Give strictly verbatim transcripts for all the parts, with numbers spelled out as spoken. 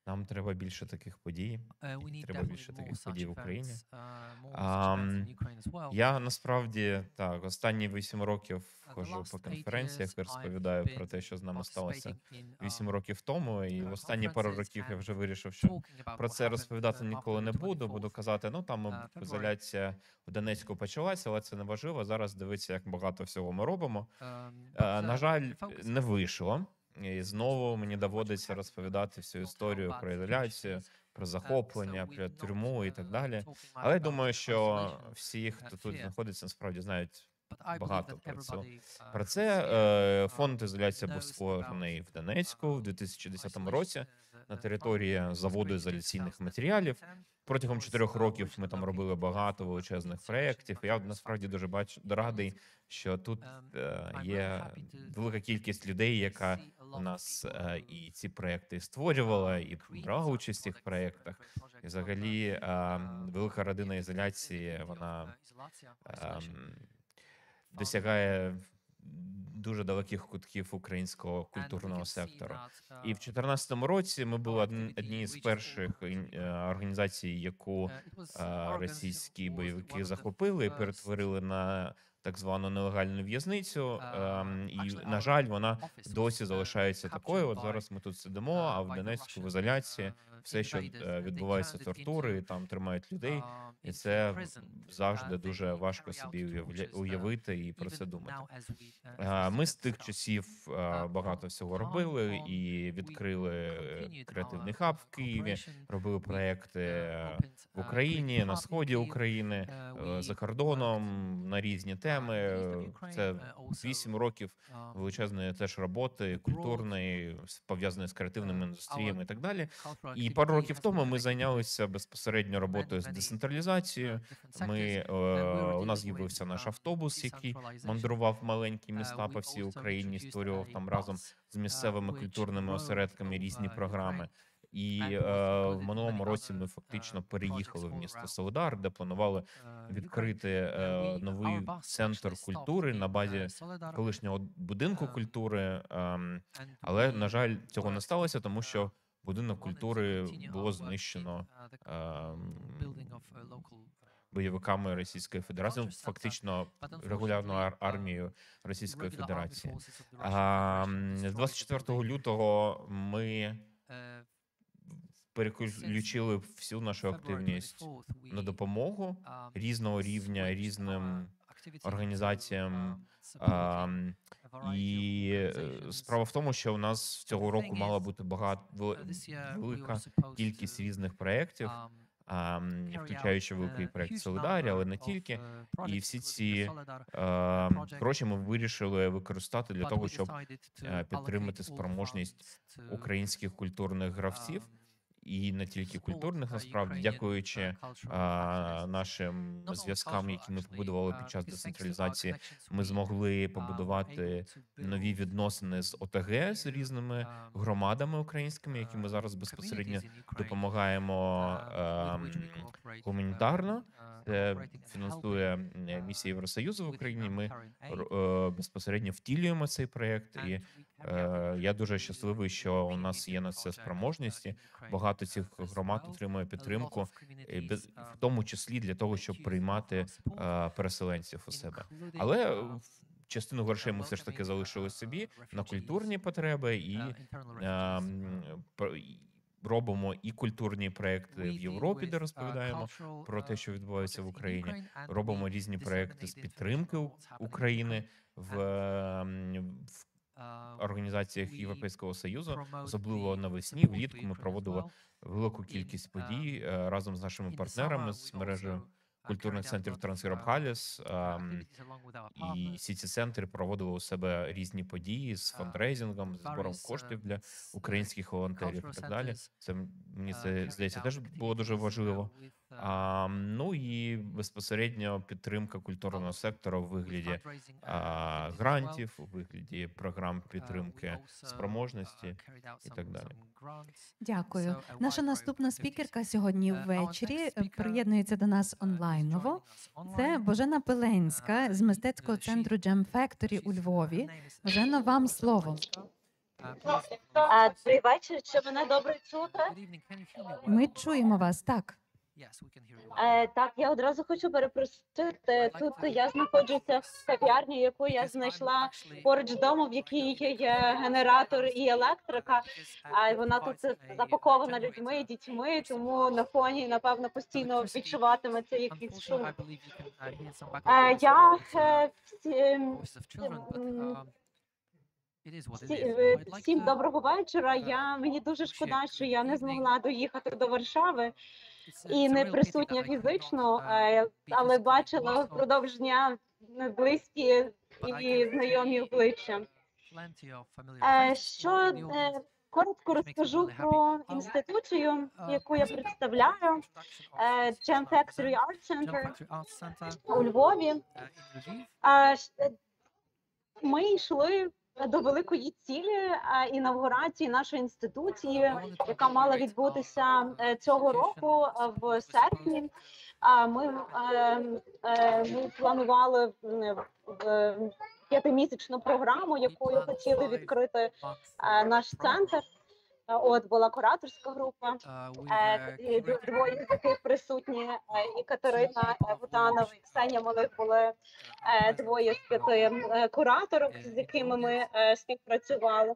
Нам треба більше таких подій, Uh, we і need треба definitely більше more таких such подій в Україні. events, uh, more such events in Ам, Ukraine as well. я насправді так, останні вісім років Uh, the ходжу по last eight конференціях years і I've розповідаю про been те, що з нами сталося participating in вісім um, років тому. І в uh, останні пару conferences років я and вже вирішив, що talking about про what це happened розповідати uh, after ніколи the не буду. Буду twenty-fourth казати, ну там uh, February. ізоляція в Донецьку почалася, але це не важливо. Зараз дивіться, як багато всього ми робимо. Um, Е, but, На uh, жаль, the focus не is вийшло. І знову мені доводиться розповідати всю історію про ізоляцію, про захоплення, про тюрму і так далі. Але я думаю, що всі, хто тут знаходиться, насправді знають багато про це. Про це е, фонд ізоляція був створений в Донецьку в дві тисячі десятому році на території заводу ізоляційних матеріалів. Протягом чотирьох років ми там робили багато величезних проєктів. Я насправді дуже бачу радий, що тут е, є велика кількість людей, яка у нас е, і ці проєкти створювала, і брала участь в цих проєктах. І взагалі е, велика родина ізоляції, вона е, досягає дуже далеких кутків українського культурного сектору. І в чотирнадцятому році ми були однією з перших організацій, яку російські бойовики захопили і перетворили на так звану нелегальну в'язницю. І, на жаль, вона досі залишається такою. От зараз ми тут сидимо, а в Донецьку в ізоляції все, що відбувається, тортури, там тримають людей, і це завжди дуже важко собі уявити і про це думати. Ми з тих часів багато всього робили і відкрили креативний хаб в Києві, робили проекти в Україні, на сході України, за кордоном, на різні теми. Це вісім років величезної теж роботи, культурної, пов'язаної з креативними індустріями і так далі. І пару років тому ми зайнялися безпосередньо роботою з децентралізацією. Ми, у нас з'явився наш автобус, який мандрував в маленькі міста по всій Україні, створював там разом з місцевими культурними осередками різні програми. І е, в минулому році ми фактично переїхали в місто Солидар, де планували відкрити е, новий центр культури на базі колишнього будинку культури. Е, але, на жаль, цього не сталося, тому що будинок культури було знищено е, бойовиками Російської Федерації, ну, фактично регулярною армією Російської Федерації. А, з двадцять четвертого лютого ми переключили всю нашу активність на допомогу різного рівня, різним організаціям. А, і справа в тому, що у нас цього року мала бути багато велика кількість різних проєктів, а, включаючи великий проєкт «Солидарі», але не тільки. І всі ці а, гроші ми вирішили використати для того, щоб підтримати спроможність українських культурних гравців. І не тільки культурних, насправді, дякуючи а, нашим зв'язкам, які ми побудували під час децентралізації, ми змогли побудувати нові відносини з ОТГ, з різними громадами українськими, які ми зараз безпосередньо допомагаємо а, гуманітарно. Це фінансує місія Євросоюзу в Україні. Ми а, безпосередньо втілюємо цей проєкт, і а, я дуже щасливий, що у нас є на це спроможності. Багато цих громад отримує підтримку, в тому числі для того, щоб приймати а, переселенців у себе. Але частину грошей ми все ж таки залишили собі на культурні потреби і а, робимо і культурні проекти в Європі, де розповідаємо про те, що відбувається в Україні. Робимо різні проекти з підтримки України в, в організаціях Європейського Союзу, особливо навесні, влітку ми проводили велику кількість подій разом з нашими партнерами з мережею культурних центрів Трансєвроп Галіс, і всі ці центри проводили у себе різні події з фандрейзингом, з збором коштів для українських волонтерів і так далі. Це, мені це, здається, теж було дуже важливо. А, ну і безпосередньо підтримка культурного сектору у вигляді а, грантів, у вигляді програм підтримки спроможності і так далі. Дякую. Наша наступна спікерка сьогодні ввечері приєднується до нас онлайново. Це Божена Пиленська з мистецького центру Jam Factory у Львові. Божена, вам слово. А, Добрий вечір, чи мене добре чути? Ми чуємо вас, так. Е, так, я одразу хочу перепросити. Тут я знаходжуся в кав'ярні, яку я знайшла поруч дому, в якій є генератор і електрика. А вона тут запакована людьми, дітьми, тому на фоні, напевно, постійно відчуватиметься якийсь шум. Е, я е, всі, м, всі, е, всім доброго вечора. Я мені дуже шкода, що я не змогла доїхати до Варшави і не присутня фізично, е, але бачила впродовж дня близькі і знайомі обличчя. Е, Що е, коротко розкажу про інституцію, яку я представляю, е, Gem Factory Art Center у Львові. Е, ш- Ми йшли до великої цілі а, інавгурації нашої інституції, яка мала відбутися е, цього року е, в серпні. А ми, е, е, ми планували м, в п'ятимісячну програму, якою хотіли відкрити е, наш центр. Е, От була кураторська група, е, і д- двоє з яких присутні, е, і Катерина е, Буданова, і Ксенія Малих були е, двоє з п'яти е, кураторок, з якими ми е, співпрацювали.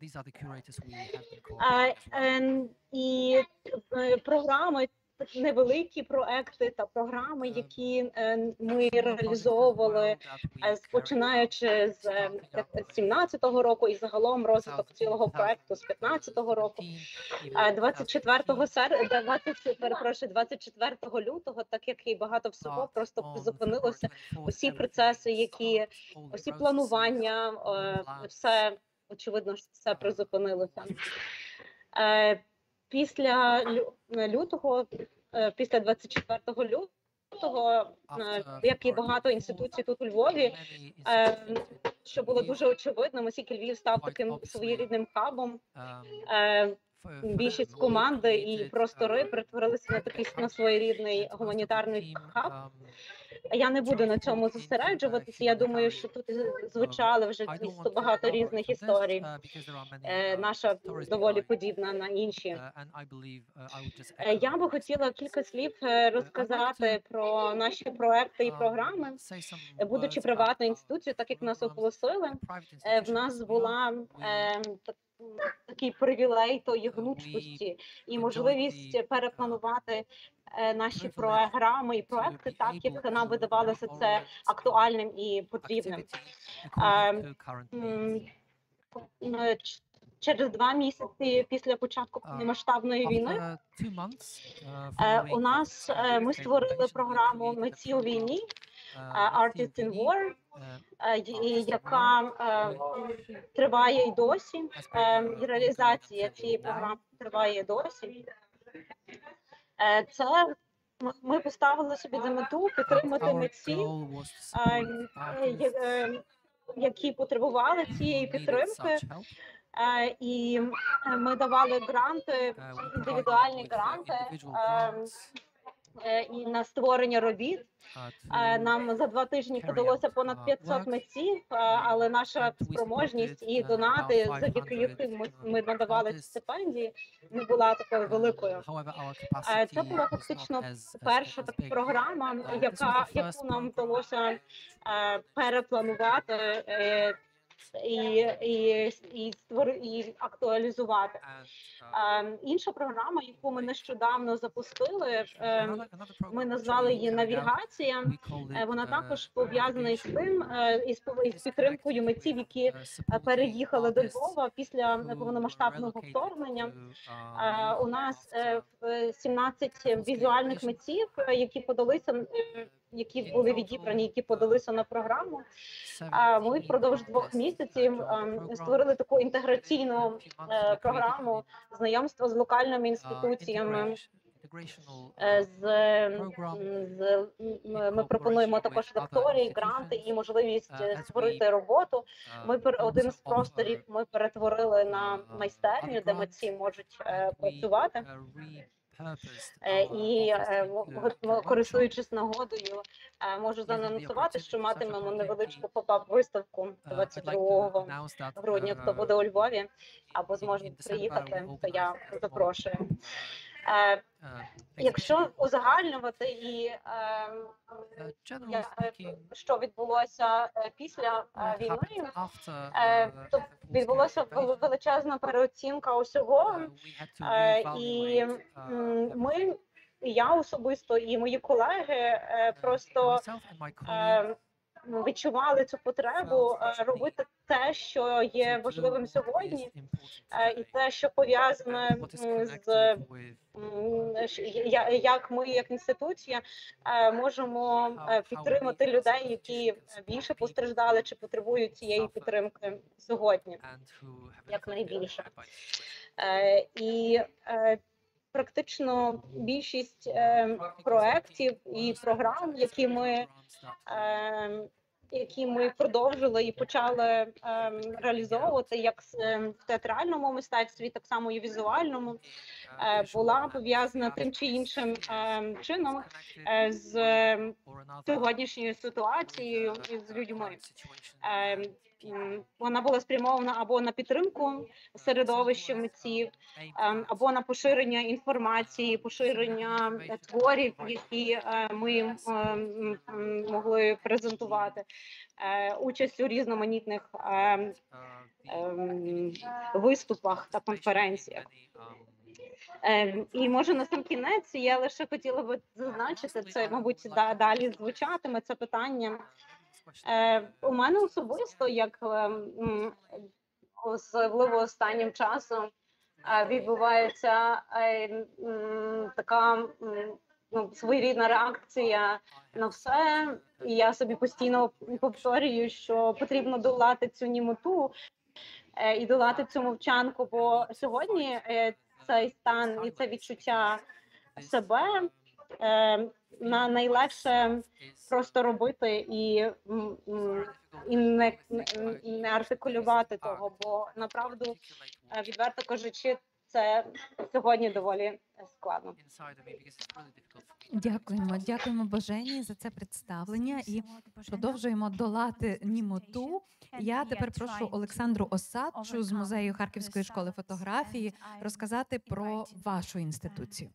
Е, е, І е, програми, невеликі проекти та програми, які е, ми реалізовували, е, з- починаючи з е, сімнадцятого року і загалом розвиток цілого проекту з п'ятнадцятого року. Е, двадцять четвертого сер... двадцять, перепрошую, двадцять четвертого лютого, так як і багато всього, просто призупинилося. Усі процеси, які усі планування, е, все очевидно, що все призупинилося. Е, Після лю- лютого, е, після двадцять четвертого лютого, е, як і багато інституцій тут у Львові, е, що було дуже очевидно, оскільки Львів став таким своєрідним хабом. Е, Більшість команди і простори перетворилися на такий на своєрідний гуманітарний хаб. Я не буду на цьому зосереджуватися. Я думаю, що тут звучали вже дійсно багато різних історій. Е, Наша доволі подібна на інші. Е, Я би хотіла кілька слів е, розказати про наші проекти і програми. Е, Будучи приватною інституцією, так як нас оголосили, е, в нас була е, так- такий привілей тої гнучкості і можливість перепланувати е, наші програми і проекти так, як нам видавалося це актуальним і потрібним. Е, м, е, ч- Через два місяці після початку повномасштабної війни е, у нас е, ми створили програму «Митці у війні», е, Artists in War, е, і- яка е, триває і досі. Е, і реалізація цієї програми триває і досі. Е, Це ми- ми поставили собі за мету підтримати митців, е, е, е, які потребували цієї підтримки. Е, І е, ми давали гранти, індивідуальні гранти е, е, і на створення робіт. Е, Нам за два тижні подалося понад п'ятсот митців, е, але наша спроможність і донати, завдяки яким ми, ми надавали ці стипендії, не була такою великою. Е, Це була фактично перша така програма, яка яку нам вдалося е, перепланувати е, і, і, і, створи, і актуалізувати. Е, Інша програма, яку ми нещодавно запустили, е, ми назвали її «Навігація». Е, Вона також пов'язана із тим, е, із пов- із підтримкою митців, які е, переїхали до Львова після повномасштабного вторгнення. Е, У нас е, в- сімнадцять візуальних митців, е, які подалися, е, які були відібрані, які подалися на програму. А ми впродовж двох місяців ем, створили таку інтеграційну е, програму знайомства з локальними інституціями. Е, З, м, з м, ми пропонуємо також лекторії, гранти і можливість е, створити роботу. Ми пер- один з просторів ми перетворили на майстерню, де митці можуть е, працювати. Е, І е, го- користуючись нагодою, е, можу заанонсувати, що матимемо невеличку поп-ап-виставку двадцять другого грудня. Хто буде у Львові або зможе приїхати, то я запрошую. Е, Якщо узагальнювати і е, я, е, що відбулося е, після е, війни, е, то відбулося вел- величезна переоцінка усього, е, і м, ми, і я особисто, і мої колеги е, просто е, відчували цю потребу е, робити те, що є важливим сьогодні, е, і те, що пов'язане м, з м, щ- я- як ми, як інституція, е, можемо е, підтримати людей, які більше постраждали чи потребують цієї підтримки сьогодні, як найбільше. Е, І е, практично більшість е, проєктів і програм, які ми е, які ми продовжили і почали е, реалізовувати як с- е, в театральному мистецтві, так само і в візуальному, е, була пов'язана тим чи іншим е, чином е, з е, сьогоднішньою ситуацією і з людьми. Е, м, Вона була спрямована або на підтримку середовища митців, ем, або на поширення інформації, поширення е, творів, які е, ми ем, м, могли презентувати, е, участь у різноманітних ем, ем, виступах та конференціях. Е, І може на сам кінець я лише хотіла би зазначити, це, мабуть, да- далі звучатиме це питання. Е, У мене особисто, як ем, м, особливо останнім часом, е, відбувається е, м, така м, ну, своєрідна реакція на все. І я собі постійно повторюю, що потрібно долати цю німоту е, і долати цю мовчанку, бо сьогодні е, цей стан і це відчуття себе е, на найлегше просто робити і, м, м, і не, не артикулювати того, бо направду, е, відверто кажучи, це сьогодні доволі складно. Дякуємо, дякуємо Божені за це представлення і продовжуємо долати німоту. Я тепер прошу Олександру Осадчу з музею Харківської школи фотографії розказати про вашу інституцію.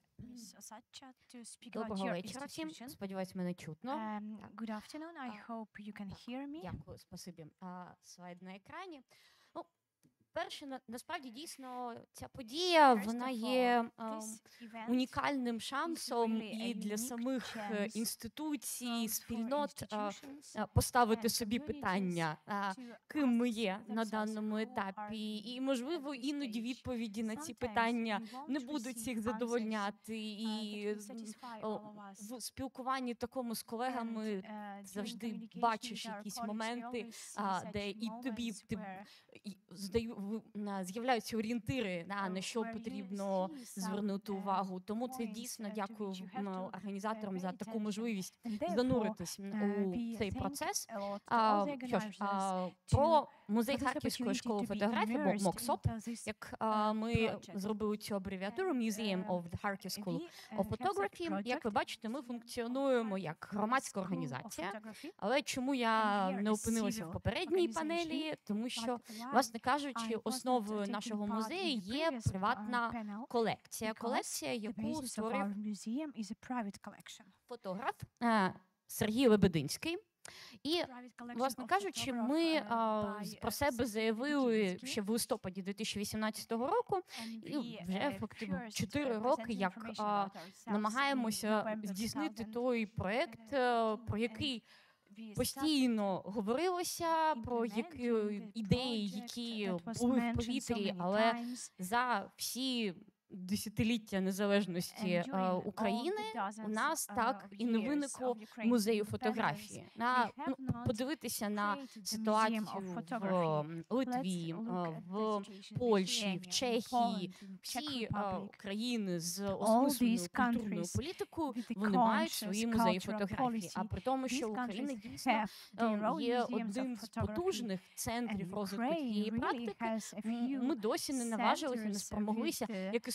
Доброго вечора всім. Сподіваюсь, мене чутно. Um, Так. good afternoon. I А, hope you can hear me. Дякую, спасибі. А, слайд на екрані. Ну, перше, на, насправді, дійсно, ця подія, First вона of є all, ем, this event унікальним шансом really і a для unique самих е, chance інституцій, for спільнот а, institutions а, поставити and собі communities питання, а, to ким ми ask є на themselves даному who are етапі, we і, at можливо, this іноді stage. відповіді на ці Sometimes питання we won't не будуть receive всіх answers, задовольняти, uh, і that will м, satisfy о, all of us. в спілкуванні такому з колегами And, uh, during завжди communication бачиш with our якісь colleagues, we моменти, always see а, such де і тобі moments ти where, і здаю в- на- з'являються орієнтири, на, на uh, що where you потрібно see some, звернути uh, увагу. Тому це points, дійсно uh, to дякую which you have м, to, uh, організаторам за pay таку attention. можливість And therefore, зануритись м, uh, у we цей thank процес. a lot to А, all the що ж, organizers а, to- про музей for this Харківської opportunity школи to be фотографії, immersed МОКСОП, into this, як uh, а, ми project. зробили цю абревіатуру Museum uh, of the Kharkiv School We, of uh, have such Photography. Як ви project, бачите, ми функціонуємо як громадська School of організація. Photography, Але чому and я here не a опинилася civil в попередній organization, панелі? Тому що, but why власне I кажучи, was not основою taking нашого part in музею the є previous, uh, приватна panel колекція. because Колекція, the яку basis of створив our museum is a private collection. фотограф е, Сергій Лебединський. І, Private collection власне of кажучи, photograph, ми uh, а, by, з- uh, про себе Сергій заявили Лебединський. ще в листопаді дві тисячі вісімнадцятого року, And і we, вже uh, фактично first, чотири uh, роки, presented як information а, about ourselves in намагаємося November здійснити two thousand той проект, е, про and який we started постійно говорилося, про які implementing the ідеї, project які that was були в mentioned so повітрі, many але times. за всі десятиліття незалежності And е, during all the України у dozens, нас uh, так of і не years виникло of Ukraine's музею independence, фотографії. we На have ну, not подивитися на created the ситуацію Museum of в Photography. м, Литві, Let's е, look at в the situation in Польщі, Lithuania, в in Чехії, Poland, in Czech всі е, Republic. країни з these осмисленою культурною countries політикою, with the вони мають conscious свої музеї cultural фотографії. А policy. при тому, що These Україна countries дійсно have their е, own є museums of один з photography. потужних центрів And розвитку Ukraine цієї really практики. has a М, few Ми досі не наважилися, не centers спромоглися, with the як і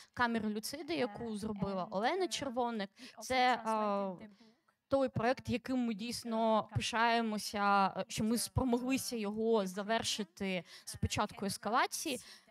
камери Люциди, яку зробила Олена Червоник. Це е, той проект, яким ми дійсно пишаємося, що ми спромоглися його завершити з початку ескалації.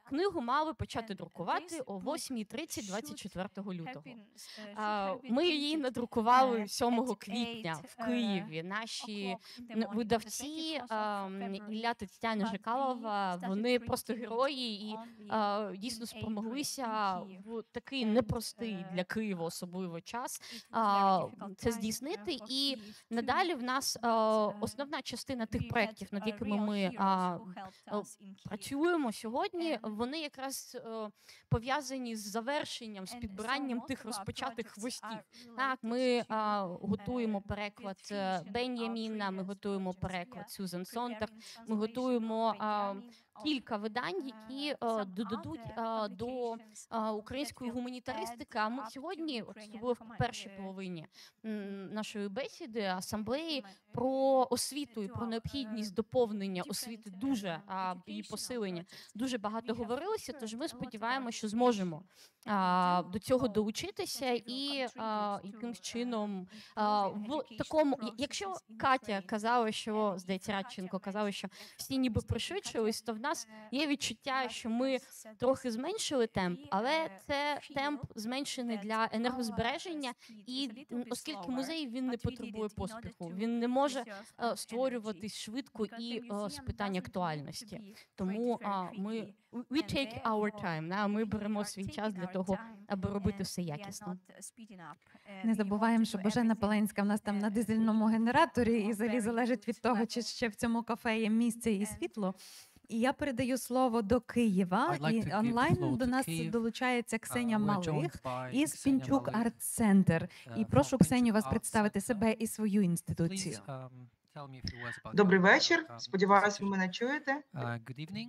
книгу мали почати друкувати о восьмій тридцять двадцять четвертого лютого. А, Ми її надрукували сьомого квітня в Києві. Наші н- видавці ем, Ілля та Тетяна Жикалова, вони просто герої і е, дійсно спромоглися в такий непростий для Києва особливо час а, це здійснити. І надалі в нас е, основна частина тих проєктів, над якими ми а, е, працюємо сьогодні, вони якраз е, пов'язані з завершенням, з підбиранням тих розпочатих хвостів. Так, ми а, готуємо переклад е, Бен'яміна, ми готуємо переклад Сюзан Сонтаг, ми готуємо а, кілька видань, які е, додадуть е, до е, української гуманітаристики. А ми сьогодні, от особливо в першій половині м, нашої бесіди, асамблеї, про освіту і про необхідність доповнення освіти дуже, а, її посилення, дуже багато говорилося, тож ми сподіваємося, що зможемо а, до цього долучитися і а, якимсь чином а, в такому, я- якщо Катя казала, що, здається, Радченко казала, що всі ніби пришвидшились, то в нас є відчуття, що ми трохи зменшили темп, але це темп зменшений для енергозбереження, і м, оскільки музей він не потребує поспіху, він не може е, створюватись швидко і е, з питань актуальності. Тому а, ми we take our time, да, ми беремо свій час для того, аби робити все якісно. Не забуваємо, що Божена Паленська в нас там на дизельному генераторі, і взагалі залежить від того, чи ще в цьому кафе є місце і світло. І я передаю слово до Києва, I'd like to і give the онлайн floor до to нас Kyiv. долучається Ксенія Uh, we're Малих joined by із Ksenia Пінчук Malych, Арт-центр. І uh, прошу from Ксенію вас Pinchuk Art представити Center. себе і свою інституцію. Please, um, tell me a few words about Добрий your, вечір. um, Сподіваюсь, ви institution. мене чуєте. Uh, good evening.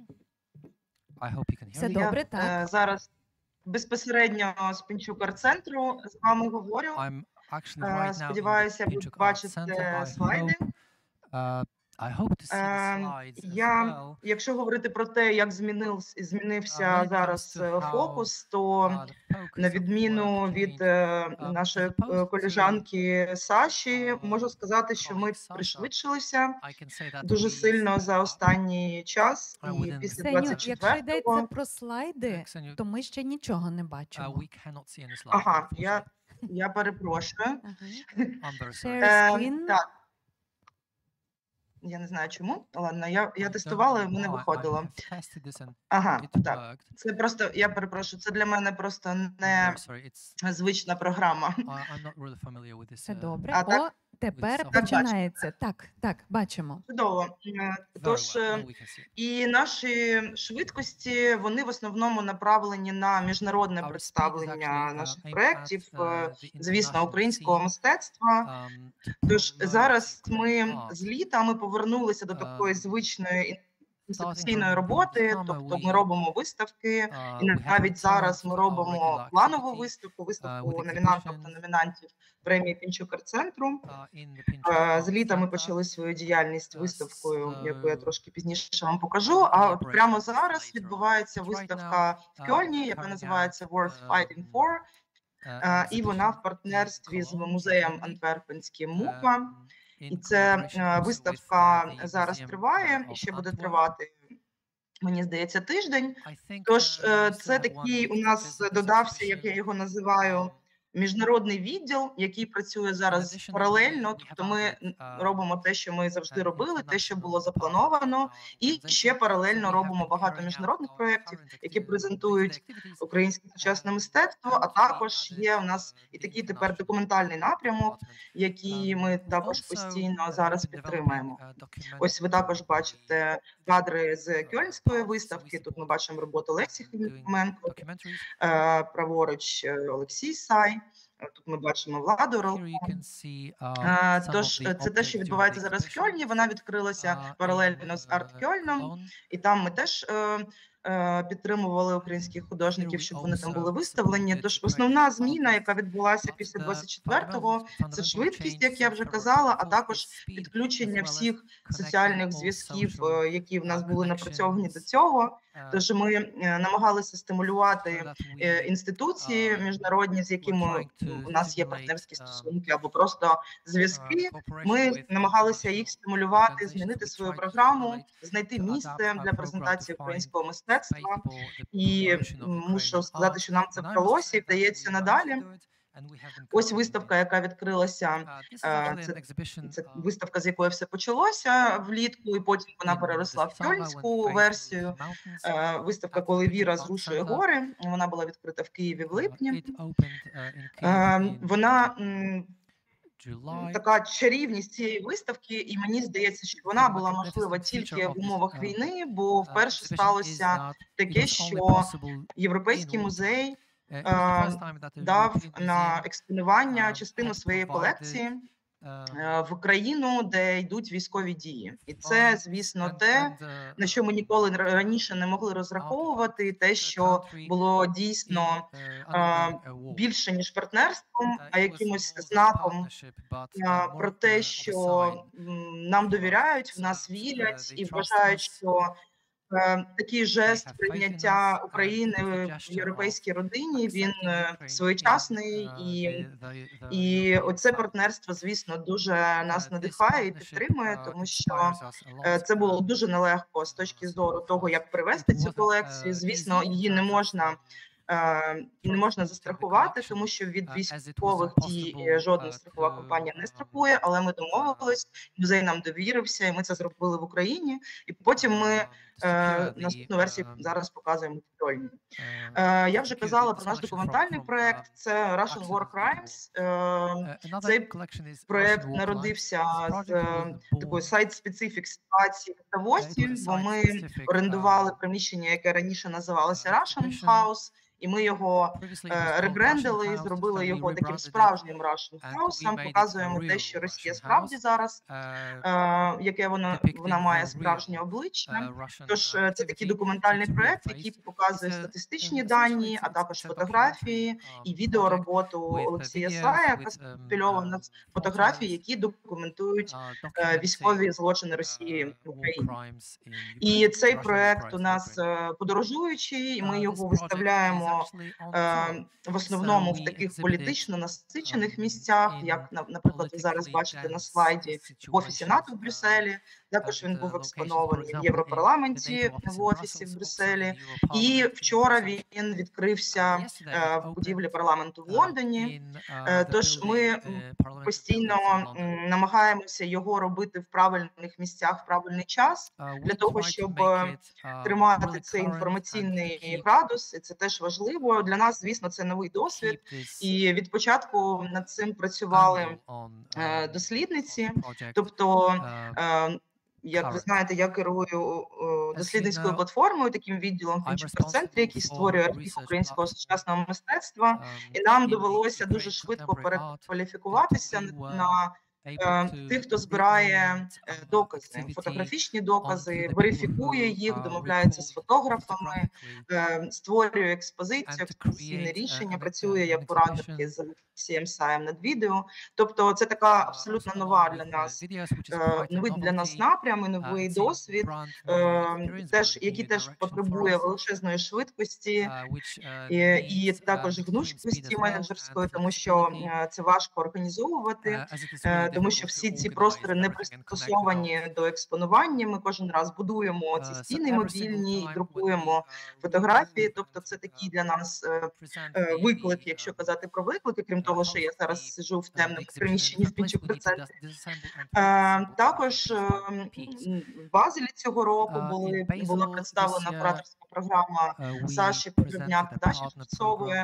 I hope you can hear Все me. добре, Я так. е, зараз безпосередньо з Пінчук Арт-центру з вами говорю. I'm actually Е, right now in the Сподіваюся, ви Pinchuk Art бачите Center. I слайди. hope, uh, I hope to see the Е, slides as Я, well. якщо говорити про те, як змінив, Uh, змінився when it зараз comes to е, how, фокус, то uh, the focus на of the відміну work від changed, е, Um, нашої as е, opposed to, колежанки Саші, uh, можу сказати, що ми colleague Sasha, пришвидшилися I can say that дуже we сильно sped за up. останній час. Uh, І within після Ксеню, двадцять якщо йдеться четвертого про слайди, Ксеню, то ми ще нічого не uh, бачимо. we cannot see any slides, Ага, я, unfortunately. я перепрошую. Ага. I'm very sorry. Share Е, screen. так. Я не знаю чому. Ладно, я, I я don't тестувала, і know в мене why. I виходило. have tested this and Ага, it так. worked. Це просто, я перепрошую, це для мене просто I'm не very sorry. It's звична програма. I, I'm not really familiar with this. Все uh, добре. А О, так? тепер Так, бачимо. починається. Так, так, бачимо. Чудово. Е, very Тож, well. е, Now we can see. і наші швидкості, вони в основному направлені на міжнародне Our speed is представлення actually, uh, наших aimed проєктів, at, uh, е, the звісно, international українського scene, мистецтва. um, to Тож promote зараз Ukrainian ми art. з літа ми повернулися до такої Um, звичної інституційної from роботи, summer тобто we, ми робимо виставки, uh, і we have навіть зараз returned ми to our робимо regular планову activity, виставку, uh, виставку with номінантів та exhibitions, номінантів премії Пінчук Арт-центру. uh, in the Pinchuk Е, Art З літа ми Center. почали свою діяльність Uh, виставкою, яку я so трошки пізніше вам покажу. А от elaborate прямо on this зараз later on. відбувається But right виставка в now, uh, Кьольні, яка carrying називається out, Worth Fighting um, For, uh, е, і вона exhibition в партнерстві in з Cologne, музеєм Germany, Антверпенським um, МУПА. in І це collaboration е, also with, виставка uh, the зараз Museum, триває uh, і of ще буде Antwerp. тривати, мені здається, тиждень. I think, Тож uh, we е, still це have one такий week у to нас visit this додався, як я exhibition. його називаю, Um, міжнародний відділ, який працює in зараз addition, we, паралельно. we have Тобто ми added, н- uh, робимо те, що ми завжди an робили, те, що international було part of заплановано, our і ще organization. So паралельно we have робимо been багато carrying out міжнародних our проєктів, current які activi- презентують day-to-day activities, українське сучасне um, мистецтво. А and we також added, є у нас uh, і the такий тепер international документальний напрямок, department. який Um, ми we також also, постійно uh, зараз been developing, підтримуємо. uh, documentary Ось ви також бачите кадри з uh, Кьольнської parts, so we виставки. Тут ми support, бачимо роботу Лексі uh, doing Хоменко, documentaries. праворуч е, Олексій Сай. Е, Тут ми бачимо Владу Here Ролко. you can see, um, Е, some of Тож the е, це те, що objects during відбувається the зараз в exhibition. Кьольні. Вона відкрилася Uh, паралельно in, з Арт uh, Кьольном, Cologne. і там ми теж е, е, підтримували українських Here художників, we щоб вони там also були виставлені. supported Тож Ukrainian основна зміна, яка artists. відбулася But після the двадцять четвертого, fundamental- це fundamental швидкість, change як я since вже February казала, а twenty-fourth також is speed, підключення as well as всіх connecting соціальних all зв'язків, social, е, які в нас uh, були напрацьовані до connections, цього. uh, Тож ми е, намагалися so стимулювати that е, we, інституції uh, міжнародні, з we're якими trying to у нас є stimulate, партнерські um, стосунки або просто uh, зв'язки. cooperation Ми with намагалися їх international стимулювати, organizations. змінити We свою tried to програму, stimulate, знайти to adapt місце our для program презентації to find, українського uh, мистецтва. І мушу сказати, що нам це вдалося і вдається надалі. Ось виставка, яка відкрилася, це, це виставка, з якої все почалося влітку, і потім вона переросла в кьольнську версію. Виставка «Коли віра зрушує гори», вона була відкрита в Києві в липні. Вона така чарівність цієї виставки, і мені здається, що вона була можлива тільки в умовах війни, бо вперше сталося таке, що Європейський музей дав на експонування частину своєї колекції в Україну, де йдуть військові дії. І це, звісно, те, на що ми ніколи раніше не могли розраховувати, те, що було дійсно більше, ніж партнерством, а якимось знаком про те, що нам довіряють, в нас вірять і вважають, що такий жест прийняття України в європейській родині, він своєчасний, і, і оце партнерство, звісно, дуже нас надихає і підтримує, тому що це було дуже нелегко з точки зору того, як привести цю колекцію. Звісно, її не можна не можна застрахувати, тому що від військових дій жодна страхова компанія не страхує, але ми домовились, музей нам довірився, і ми це зробили в Україні. І потім ми е, наступну версію зараз показуємо в Кьольні. Е, я вже казала про наш документальний проект, це Russian War Crimes. Е, цей проект народився з е, такої сайт-специфік ситуації в Давосі, бо ми орендували приміщення, яке раніше називалося Russian House, і ми його е, ребрендили, зробили його таким справжнім Russian House, показуємо те, що Росія справді зараз, е, яке вона, вона має справжнє обличчя. Тож це такий документальний проект, який показує статистичні дані, а також фотографії і відеороботу Олексія Сая, яка спільована з фотографій, які документують е, військові злочини Росії в Україні. І цей проект у нас е, подорожуючий, і ми його виставляємо в основному в таких політично насичених місцях, як, наприклад, ви зараз бачите на слайді в Офісі НАТО в Брюсселі. Також він був експонований в Європарламенті в Офісі в Брюсселі. І вчора він відкрився в будівлі парламенту в Лондоні. Тож ми постійно намагаємося його робити в правильних місцях в правильний час, для того, щоб тримати цей інформаційний градус. І це теж важливо. Для нас, звісно, це новий досвід. І від початку над цим працювали дослідниці. Тобто, як ви знаєте, я керую дослідницькою платформою, таким відділом в Вінчестер-центрі, який створює архів українського сучасного мистецтва. І нам довелося дуже швидко перекваліфікуватися на тих, хто збирає докази, фотографічні докази, верифікує їх, домовляється з фотографами, створює експозицію, експозиційне рішення, працює як кураторки з Олексієм Саєм над відео. Тобто це така абсолютно нова для нас, новий для нас напрям і новий досвід, теж, який теж потребує величезної швидкості і, і також гнучкості менеджерської, тому що це важко організовувати, тому що всі ці простори не пристосовані до експонування. Ми кожен раз будуємо ці стіни мобільні, друкуємо фотографії. Тобто це такий для нас виклик, якщо казати про виклики, крім того, що я зараз сиджу в темному приміщенні в Вінчестер-центрі. Також в Базелі цього року були, була представлена кураторська програма Саші Погребняк, Даші Шевцової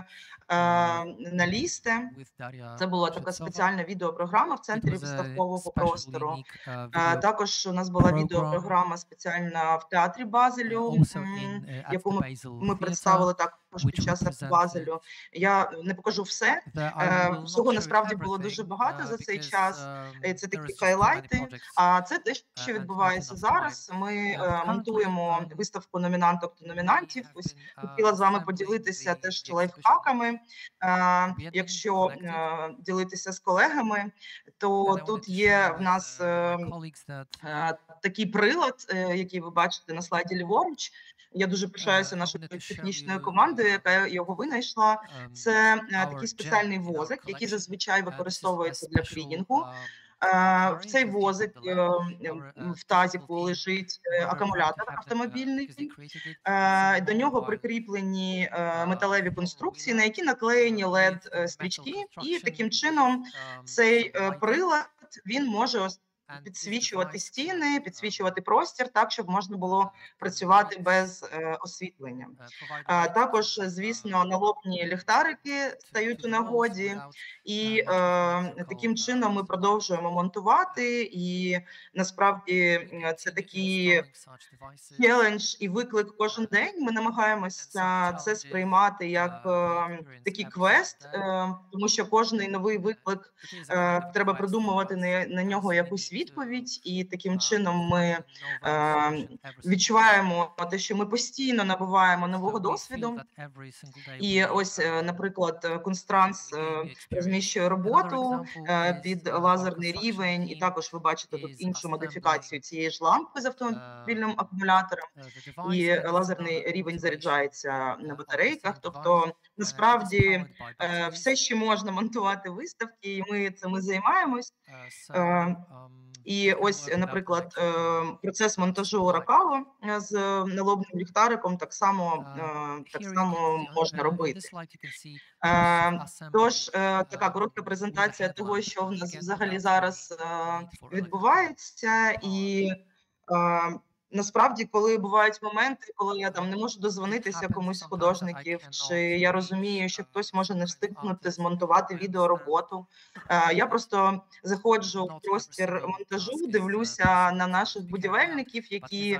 на лісте. Це була така спеціальна відеопрограма в центрі виставкового простору. Також у нас була відеопрограма спеціальна в театрі Базелю, яку ми, ми представили також під час Базелю. Я не покажу все. Всього насправді було дуже багато за цей час. Це такі хайлайти. А це те, що відбувається зараз. Ми монтуємо виставку номінанток та номінантів. Ось хотіла з вами поділитися теж лайфхаками. Якщо ділитися з колегами, то тут є в нас такий прилад, який ви бачите на слайді ліворуч. Я дуже пишаюся нашою технічною командою, яка його винайшла. Це такий спеціальний возик, який зазвичай використовується для клінінгу. В цей возик в тазіку лежить акумулятор автомобільний. До нього прикріплені металеві конструкції, на які наклеєні лед-стрічки, і таким чином цей прилад, він може підсвічувати стіни, підсвічувати простір так, щоб можна було працювати без е, освітлення. А також, звісно, налобні ліхтарики стають у нагоді, і е, таким чином ми продовжуємо монтувати, і насправді це такий челендж і виклик кожен день. Ми намагаємося це сприймати як е, такий квест, е, тому що кожний новий виклик е, треба придумувати на, на нього якусь відповідь, і таким чином ми е, відчуваємо те, що ми постійно набуваємо нового досвіду. І ось, е, наприклад, Констранс е, розміщує роботу е, під лазерний рівень, і також ви бачите тут іншу модифікацію цієї ж лампи з автомобільним акумулятором, і лазерний рівень заряджається на батарейках. Тобто, насправді, е, все, що можна монтувати виставки, і ми цим займаємось. Е, І ось, наприклад, процес монтажу ракало з налобним ліхтариком так само, так само можна робити. Тож, така коротка презентація того, що в нас взагалі зараз відбувається. І насправді, коли бувають моменти, коли я там не можу дозвонитися комусь з художників, чи я розумію, що хтось може не встигнути змонтувати відеороботу, я просто заходжу в простір монтажу, дивлюся на наших будівельників, які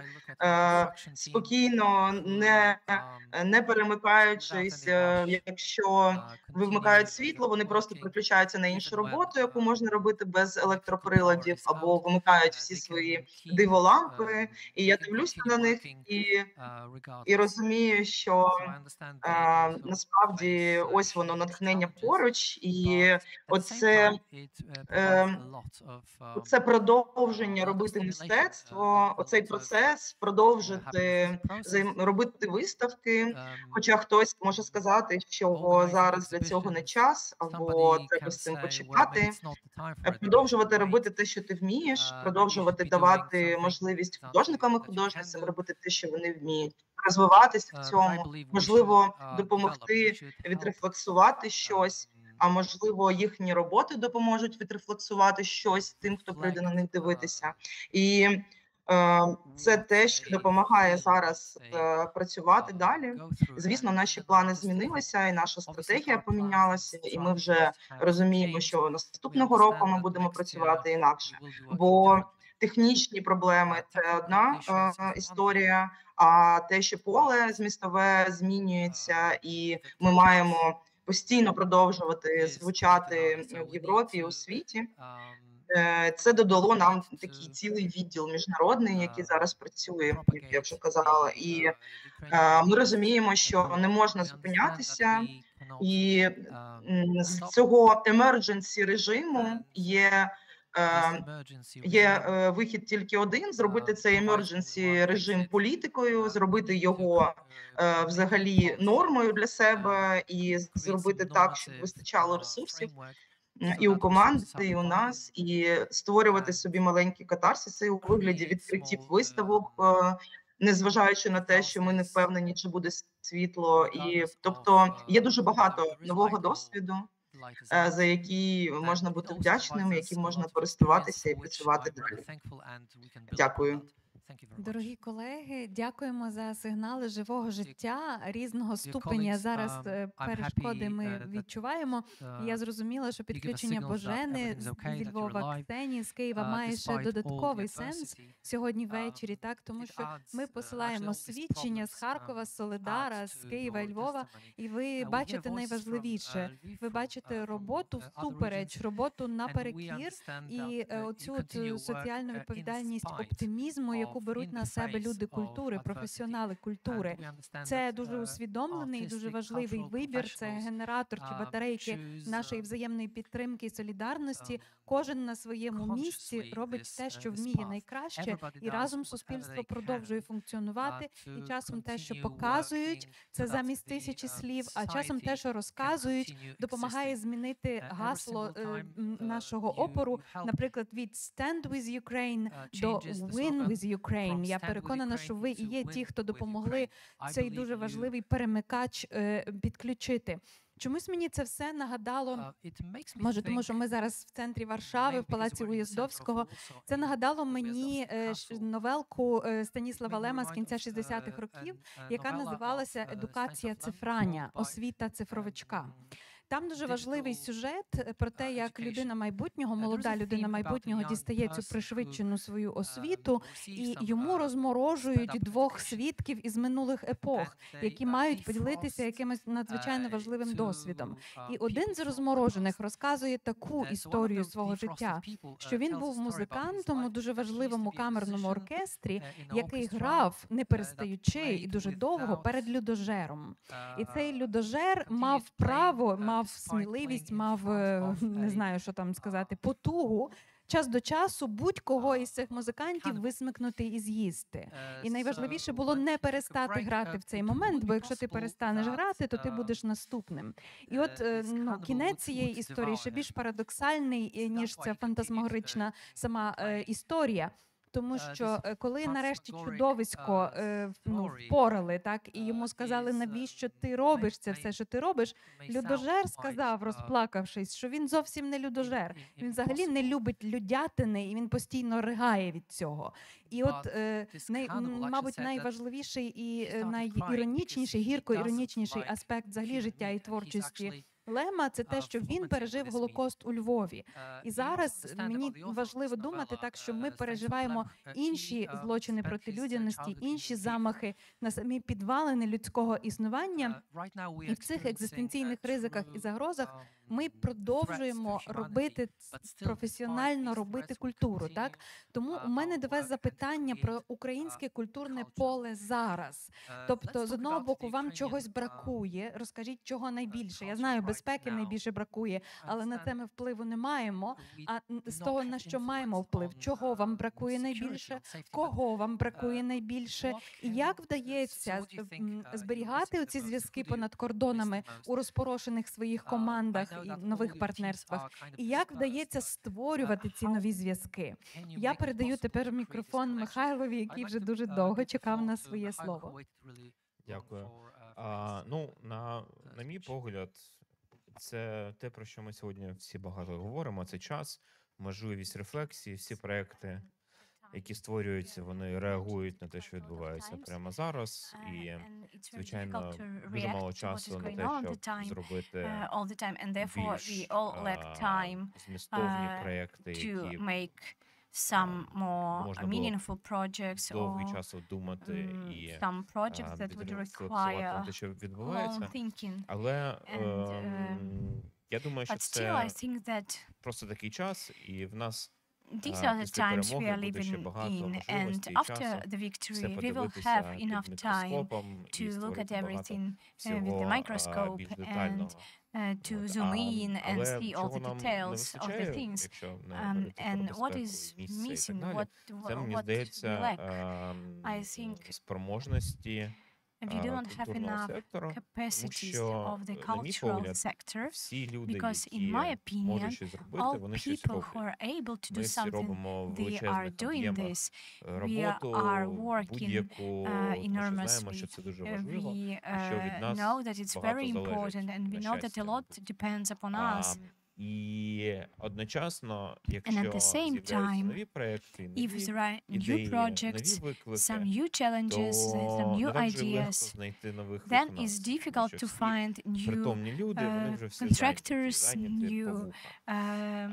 спокійно, не, не перемикаючись, якщо вимикають світло, вони просто переключаються на іншу роботу, яку можна робити без електроприладів, або вимикають всі свої диволампи. І я дивлюся на них і, і розумію, що а, насправді ось воно натхнення поруч, і оце, е, оце продовження робити мистецтво, оцей процес продовжити робити виставки, хоча хтось може сказати, що зараз для цього не час, або треба з цим почекати, продовжувати робити те, що ти вмієш, продовжувати давати можливість художникам і художницям робити те, що вони вміють, розвиватися в цьому, можливо, допомогти відрефлексувати щось, а можливо, їхні роботи допоможуть відрефлексувати щось тим, хто прийде на них дивитися. І е, це те, що допомагає зараз е, працювати далі. Звісно, наші плани змінилися, і наша стратегія помінялася, і ми вже розуміємо, що наступного року ми будемо працювати інакше. Бо технічні проблеми – це одна е, історія, а те, що поле змістове змінюється, і ми маємо постійно продовжувати звучати в Європі і у світі, е, це додало нам такий цілий відділ міжнародний, який зараз працює, як я вже казала. І е, ми розуміємо, що не можна зупинятися, і м, з цього emergency режиму є Є е, вихід тільки один – зробити цей emergency режим політикою, зробити його е, взагалі нормою для себе і зробити так, щоб вистачало ресурсів і у команди, і у нас, і створювати собі маленькі катарсиси у вигляді відкриттів виставок, е, незважаючи на те, що ми не впевнені, чи буде світло. І, тобто є дуже багато нового досвіду, за які можна бути вдячним, яким можна користуватися і працювати далі. Дякую. Дорогі колеги, дякуємо за сигнали живого життя, різного ступеня. Зараз перешкоди ми відчуваємо. Я зрозуміла, що підключення Божени зі Львова, Ксенії, з Києва має ще додатковий сенс сьогодні ввечері, так? Тому що ми посилаємо свідчення з Харкова, з Солидара, з Києва і Львова, і ви бачите найважливіше. Ви бачите роботу всупереч, роботу наперекір, і оцю соціальну відповідальність оптимізму, яку яку беруть на себе люди культури, професіонали культури. Це дуже усвідомлений і дуже важливий вибір. Це генератор чи батарейки нашої взаємної підтримки і солідарності. Кожен на своєму місці робить те, що вміє найкраще, і разом суспільство продовжує функціонувати. І часом те, що показують, це замість тисячі слів, а часом те, що розказують, допомагає змінити гасло е, нашого опору, наприклад, від «Stand with Ukraine» до «Win with Ukraine». Я переконана, що ви і є ті, хто допомогли цей дуже важливий перемикач е, підключити. Чомусь мені це все нагадало, може, тому що ми зараз в центрі Варшави, в Палаці Уяздовського. Це нагадало мені е, новелку е, Станіслава Лема з кінця шістдесятих років, яка називалася «Едукація цифрання. Освіта цифровичка». Там дуже важливий сюжет про те, як людина майбутнього, молода людина майбутнього дістає цю пришвидшену свою освіту, і йому розморожують двох свідків із минулих епох, які мають поділитися якимось надзвичайно важливим досвідом. І один з розморожених розказує таку історію свого життя, що він був музикантом у дуже важливому камерному оркестрі, який грав, не перестаючи, і дуже довго перед людожером. І цей людожер мав право, мав мав сміливість, мав, не знаю, що там сказати, потугу, час до часу будь-кого із цих музикантів висмикнути і з'їсти. І найважливіше було не перестати грати в цей момент, бо якщо ти перестанеш грати, то ти будеш наступним. І от ну, кінець цієї історії ще більш парадоксальний, ніж ця фантасмагорична сама е, історія. Тому що коли нарешті чудовисько е, ну, впорали, так, і йому сказали, навіщо ти робиш це все, що ти робиш, людожер сказав, розплакавшись, що він зовсім не людожер. Він взагалі не любить людятини, і він постійно ригає від цього. І от, е, най, мабуть, найважливіший і найіронічніший, гірко-іронічніший аспект взагалі життя і творчості Лема – це те, що він пережив Голокост у Львові. І зараз мені важливо думати так, що ми переживаємо інші злочини проти людяності, інші замахи на самі підвалини людського існування. І в цих екзистенційних ризиках і загрозах ми продовжуємо робити, професіонально робити культуру. Так? Тому у мене до вас запитання про українське культурне поле зараз. Тобто, з одного боку, вам чогось бракує, розкажіть, чого найбільше. Я знаю, безпеки найбільше бракує, але на це ми впливу не маємо. А з того, на що маємо вплив, чого вам бракує найбільше, кого вам бракує найбільше, і як вдається зберігати оці зв'язки понад кордонами у розпорошених своїх командах і нових партнерствах, і як вдається створювати ці нові зв'язки. Я передаю тепер мікрофон Михайлові, який вже дуже довго чекав на своє слово. Дякую. А, ну, на, на мій погляд, це те, про що ми сьогодні всі багато говоримо, це час, можливість рефлексії, всі проекти, які створюються, вони реагують на те, що відбувається прямо зараз, і, звичайно, дуже мало часу на те, щоб зробити більш а, змістовні проекти, які some more можна meaningful projects довгий or час думати um, і some projects that would require те, що відбувається. long thinking. Але And, ем, я думаю, що But still, I це think that просто такий час, і в нас these а, are the після times we перемоги are буде ще living багато in, and можливостей і after часу the все victory, we will подивитися have під enough time мікроскопом і to look at створити багато everything uh, with всього the а, microscope більш and детального. uh, to От, zoom а, in and але see all чого the нам не details of the вистачає, things. якщо не Um, говорити про and what безпеку, is і місце і missing, так далі, what, це, мені what we здається, lack. ем, I think спроможності we do not have культурного enough сектору, тому capacities що, of the на мій cultural погляд, sector, всі люди, because in які my opinion, можуть щось зробити, all вони щось people who роблять. are able to do Ми всі something, робимо в they are величезних doing об'ємах this. роботу, are working, будь-яку, uh, тому що знаємо, enormously. що це дуже Uh, важливо, we і що від uh, нас know that it's багато very залежить, important, and we на know that щастя, a lot мабуть. depends upon А, us. і одночасно, And якщо at the same з'являються time, нові проекти, if нові there are ідеї, new projects, нові виклики, some new challenges, some то new не так вже й легко ideas, знайти нових then it's виконавців, тому difficult що to всі find new притомні люди, вони uh, вже всі зайняті, contractors, зайняті по new вуха. um, А,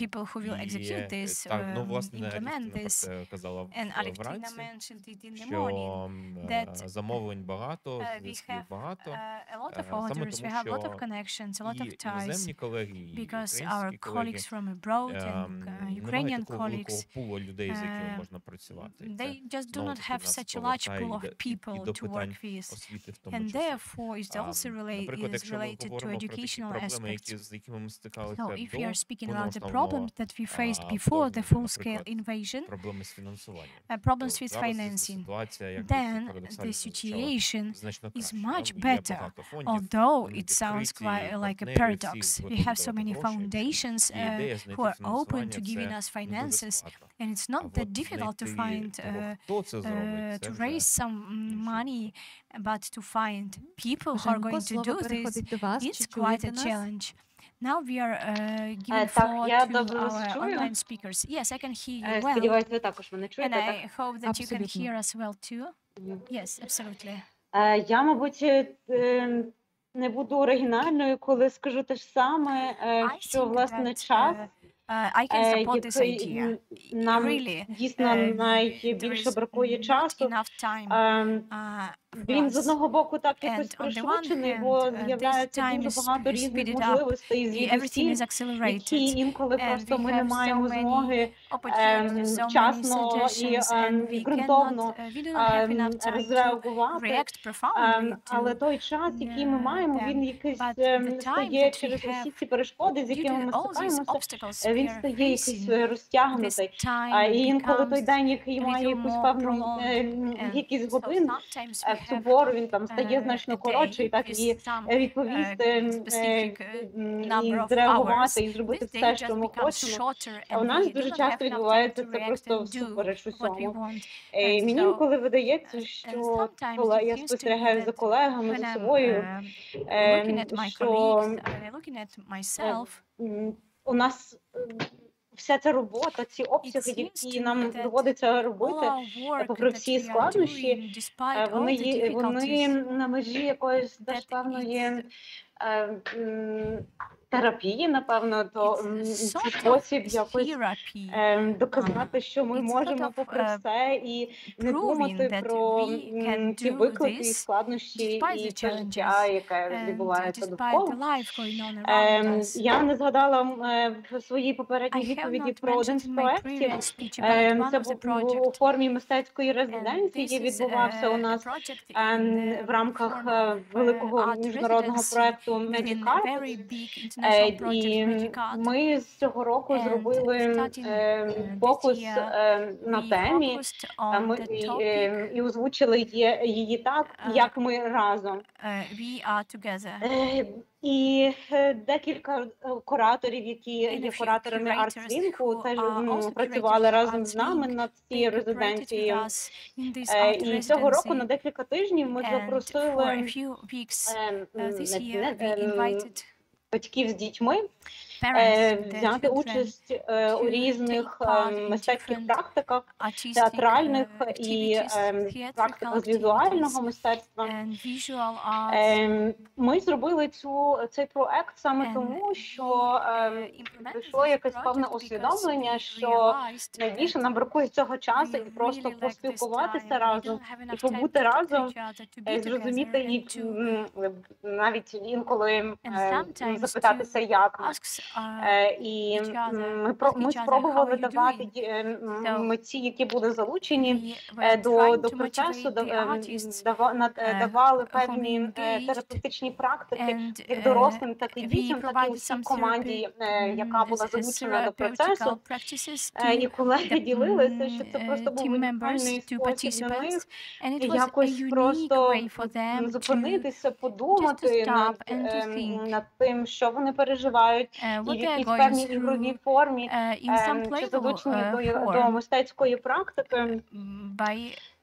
people who will І execute е, this, так, ну, um, власне, implement Алістіна про this. це казала в- And е, Alektina вранці, mentioned it in the що morning. м, е, that, замовлень багато, Uh, we зв'язків have багато, uh, a lot е, of саме orders, we тому, have a lot of що connections, a lot of і ties, іноземні колеги, і because our українські колеги, colleagues from abroad and ем, uh, немає Ukrainian такого великого colleagues, пулу людей, з якими uh, можна працювати. І це they just do знову not таки have нас such a large повертає pool і до, of і, і people до to питань work with. освіти в тому And числі. therefore, it А, also relate, наприклад, is якщо ми related to говоримо про такі educational проблеми, які, aspects. з якими ми стикалися So if we до are speaking about the повномасштабного problems that we faced а, before the вторгнення, full-scale наприклад, invasion, проблеми з фінансуванням, uh, то problems with зараз financing, ситуація, як then парадоксально the звучало, situation значно is краще. much Там є better. багато фондів, Although вони it sounds відкриті, quite like a партнери, всі paradox, we готові have so давати many гроші. foundations І uh, ідея who знайти are open фінансування to giving це us не дуже finances, складно. and it's А not that от difficult to знайти find того, uh, хто це uh, зробить, це to вже raise some mm, інша money, but to find people who are Жанко, going to слово do this, переходить до вас. Чи it's quite чуєте a нас? challenge. Now we are uh, Е, giving Так, floor я to добре вас our чую. online speakers. Yes, I can hear Е, you well, Сподіваюсь, ви також мене and чуєте, так? I hope that you can Абсолютно. hear us well too. Мгм. Yes, absolutely. Е, Я, мабуть, е, е, не буду оригінальною, коли скажу те ж саме, е, I що, think власне, that, час, uh, uh, I can е, support this який idea. м, нам Really, дійсно uh, найбільше there is бракує not часу, enough time ем, uh, for він з us. одного боку так якось And on the one пришвидшений, hand, бо uh, this з'являється time дуже is багато sp- різних speeded up. можливостей Everything звідусіль, is accelerated, які інколи and просто we ми не have so маємо many змоги opportunities, ем, so many вчасно і, suggestions, and ем, we і cannot, ґрунтовно uh, we do not have ем, enough time to розреагувати. react profoundly Ем, Але to той час, який ми uh, маємо, them. він якийсь But ем, the time стає that we через усі have, ці перешкоди, з due якими to ми all these стикаємося, obstacles е, we він are стає якийсь facing, е, this розтягнутий. А time і інколи той becomes день, який a має little якусь more певну prolonged. е, And якісь so годин, sometimes е, we в цю have пору він там стає uh, значно a коротший, day так with і some е, uh, відповісти е, specific uh, м, number і of hours. зреагувати, і зробити This все, day що just ми becomes хочемо. shorter, А у and нас we do дуже not часто have enough time відбувається to це react просто and do всупереч what we усьому. want. Е, And Мені so, інколи видається, and що sometimes коли it я seems to me спостерігаю за that колегами, when за I'm собою, uh, looking ем, at my що colleagues, uh, looking at е, myself, м, у нас ем, вся ця робота, ці it обсяги, seems які to me нам that доводиться all робити, our е, work попри that всі we are складнощі, doing, е, despite all вони, the є- вони difficulties, на межі якоїсь теж that певної it's е, м, терапії, напевно, то it's м, a це sort of спосіб якось therapy, ем, доказати, що ми it's sort можемо of попри uh, все і не proving думати that про we м, can ті do виклики і this складнощі despite і the це життя, challenges яке and uh, відбувається despite довкола. the life going on around Ем, us. Я не згадала м, е, в своїй попередній I have відповіді not про один mentioned з in my проєктів. previous speech about Ем, one Це of the був у projects, формі мистецької and резиденції, this is відбувався у a, a нас project ем, in в the рамках form е, of uh, великого art міжнародного residency проєкту within Magic a Carpet. very big Е, international project, І Magic Art. ми з цього року And зробили starting ем, uh, this фокус year, ем, на we темі focused а on ми the і, topic ем, і озвучили її, її так, uh, як ми разом. uh, We Are Together. Е, І е, декілька е, кураторів, які And a є few кураторами curators Артсвінку, who теж are м, also працювали curators of разом з нами Artswing. над They цією cooperated with резиденцією. us in this Е, art І цього року на residency, декілька тижнів ми and for a запросили few weeks ем, uh, this не- year не- we ем, invited батьків з дітьми е, parents with their взяти children участь е, у to різних take part ем, in мистецьких different практиках, artistic театральних uh, і activities, ем, theatrical практиках з activities, візуального мистецтва. and visual arts. Ем, Ми зробили цю цей проект саме And тому, що we ем, uh, implemented прийшло this якесь project певне because усвідомлення, we що realized найбільше that нам бракує цього часу і we просто really lack this поспілкуватися time. We разом, don't have і enough time побути to talk to разом, each other, to е, be зрозуміти together, їх, and to м, навіть інколи and е, sometimes запитатися, to як ми. ask uh, Е, І each other, м, ми про ask ми each other how спробували are you давати doing. ді- е, м, So митці, які були залучені we е, were до, trying до to процесу, motivate да- the ем, artists дава- над- е, uh, давали whom we певні е, engaged, терапевтичні практики and як uh, дорослим, так і we дітям, так і provided усій some команді, therapy, е, яка mm, була as- as залучена до процесу. therapeutical practices Е, І to колеги the ділилися, що mm, це uh, просто був team members, унікальний to спосіб для них participants, and it was a якось unique просто way for them to зупинитися, just to подумати stop над, and to ем, think над тим, що вони переживають, uh, і what в they're якійсь going певній ігровій through формі, uh, in some ем, чи playful залучені uh, до, до form мистецької практики, mm, by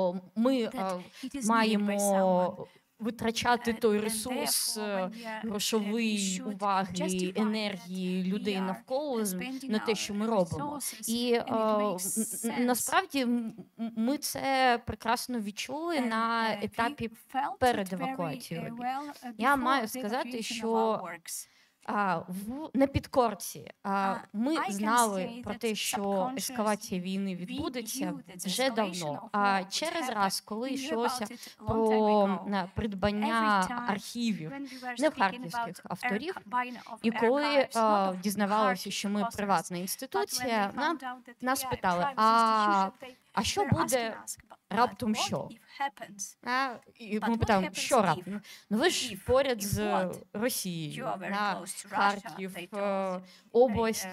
що ми that е, it is needed by someone. маємо витрачати той ресурс грошової уваги, енергії людей навколо на те, що ми робимо. І е, насправді ми це прекрасно відчули на етапі перед евакуацією. Я маю сказати, що А, в на підкорці а, ми знали про те, що ескалація війни відбудеться вже давно. А через раз, коли йшлося про на, придбання архівів не в харківських авторів, і коли а, дізнавалися, що ми приватна інституція, нам нас питали: а, а що буде раптом що? А, і ми питаємо, що раптом? Ну ви ж поряд з Росією, на Харків, область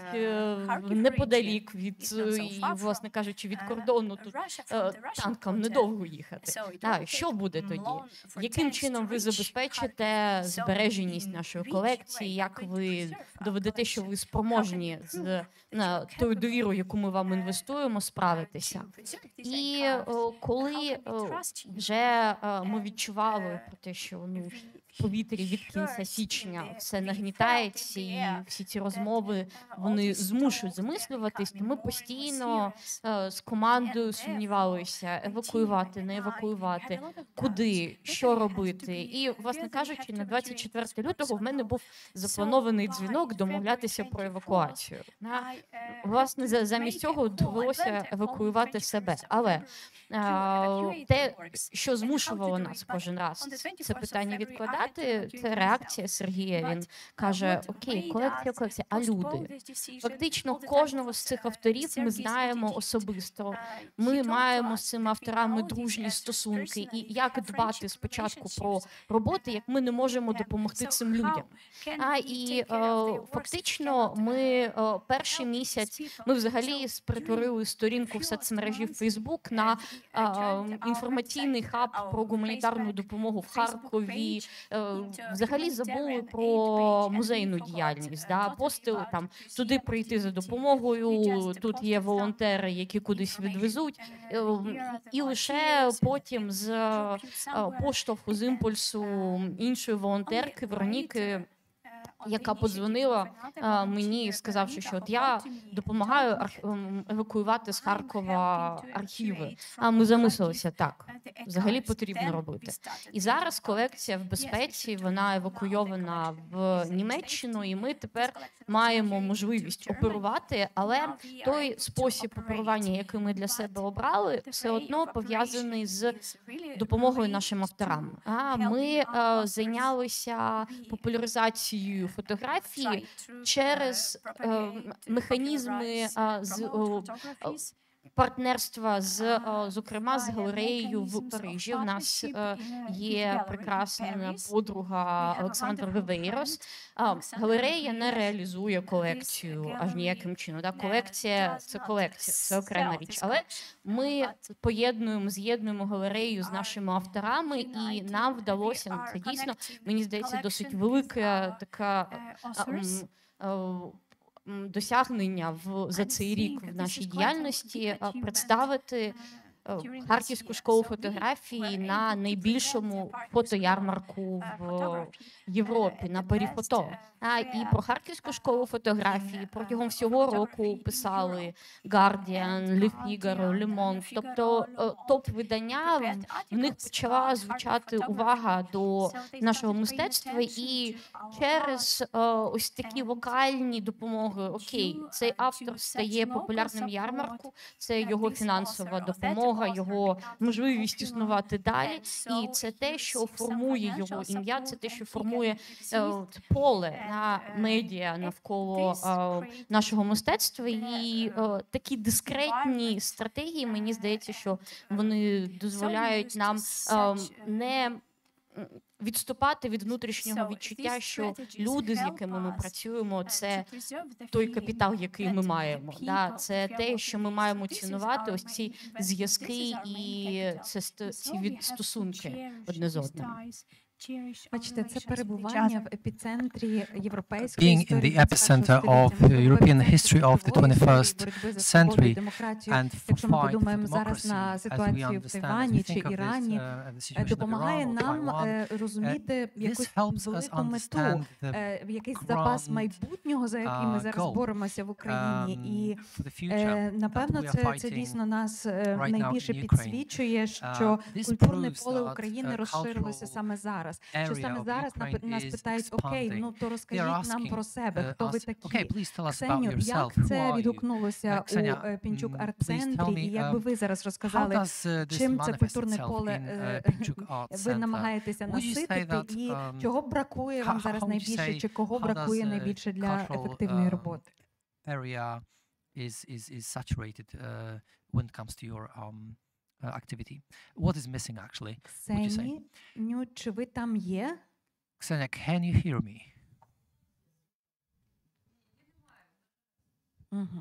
неподалік від, і, власне кажучи, від кордону, тут танкам недовго їхати. А, що буде тоді? Яким чином ви забезпечите збереженість нашої колекції? Як ви доведете, що ви спроможні з на, тою довірою, яку ми вам інвестуємо, справитися? І о, коли о, вже о, ми відчували про те, що ну, в повітрі від кінця січня все нагнітається, і всі ці розмови вони змушують замислюватись, то ми постійно о, з командою сумнівалися, евакуювати, не евакуювати, куди, що робити. І, власне кажучи, на двадцять четверте лютого в мене був запланований дзвінок домовлятися про евакуацію. Власне, замість цього довелося евакуювати себе. Але а, те, що змушувало нас кожен раз це питання відкладати, це реакція Сергія. Він каже: окей, колекція, колекція, а люди? Фактично, кожного з цих авторів ми знаємо особисто. Ми маємо з цими авторами дружні стосунки. І як дбати спочатку про роботи, як ми не можемо допомогти цим людям? А, і о, фактично ми о, перший місяць, ми взагалі перетворили сторінку в соцмережі Facebook на а, інформаційний хаб про гуманітарну допомогу в Харкові. А, взагалі забули про музейну діяльність. Да? Постили там туди прийти за допомогою, тут є волонтери, які кудись відвезуть. І лише потім з а, поштовху, з імпульсу іншої волонтерки Вероніки, яка подзвонила а, мені, сказавши, що от я допомагаю арх... евакуювати з Харкова архіви. А ми замислилися, так, взагалі потрібно робити. І зараз колекція в безпеці, вона евакуйована в Німеччину, і ми тепер маємо можливість оперувати, але той спосіб оперування, який ми для себе обрали, все одно пов'язаний з допомогою нашим авторам. А ми а, зайнялися популяризацією фотографії через е, механізми е, з о, партнерства з, зокрема, з галереєю в Парижі. У нас е, є прекрасна подруга Олександра Вивейрос. Галерея не реалізує колекцію аж ніяким чином. Да? Колекція – це колекція, це окрема річ. Але ми поєднуємо, з'єднуємо галерею з нашими авторами, і нам вдалося, ну, це дійсно, мені здається, досить велика така досягнення в за цей рік в нашій діяльності представити Харківську школу фотографії на найбільшому фотоярмарку в Європі, на Паріфото. А і про Харківську школу фотографії протягом всього року писали Guardian, Le Figaro, Le Monde. Тобто топ-видання, в них почала звучати увага до нашого мистецтва, і через ось такі локальні допомоги, окей, цей автор стає популярним ярмарку, це його фінансова допомога, його можливість існувати далі, і це те, що формує його ім'я, це те, що формує поле на медіа навколо е, нашого мистецтва, і е, такі дискретні стратегії, мені здається, що вони дозволяють нам е, не відступати від внутрішнього відчуття, що люди, з якими ми працюємо, це той капітал, який ми маємо. Да? Це те, що ми маємо цінувати, ось ці зв'язки і це ці від стосунки одне з одним. Бачите, це перебування в епіцентрі європейської Being in історії the epicenter of European history of the twenty-first century and for Якщо ми fight for подумаємо зараз democracy, на as we ситуацію в understand, as Тайвані we чи think of this, Ірані, uh, and the е, situation in допомагає Iran or нам Taiwan, е, розуміти this якусь helps us велику мету, understand the е, якийсь запас grand, майбутнього, за який ми uh, зараз goal, боремося в Україні. um, І for the future е, that напевно, we are це, це fighting дійсно нас е, right now найбільше in Ukraine. підсвічує, що Uh, this культурне proves поле that, України uh, розширилося cultural саме зараз. Що area саме of зараз нап- Ukraine нас is питають: окей, expanding. ну то They are розкажіть нам asking, про себе, uh, хто ви us, такі. okay, please tell us about Ксеню, yourself. як Who це are you? відгукнулося Uh, у Ксеня, е, Пінчук mm, please tell арт-центрі? me, І як би um, ви зараз How розказали, does uh, this чим це manifest культурне itself поле in uh, е, Pінчук Art ви Center? намагаєтеся Would you say наситити, that, і um, чого бракує вам how- зараз how would you найбільше, say, чи кого how бракує does, uh, найбільше для cultural, ефективної um, роботи? area is is is saturated uh, when it comes to your um, uh, activity? What is missing actually? Would you say? Ксені, Ню, чи ви там є? Ksenia, can you hear me? Угу.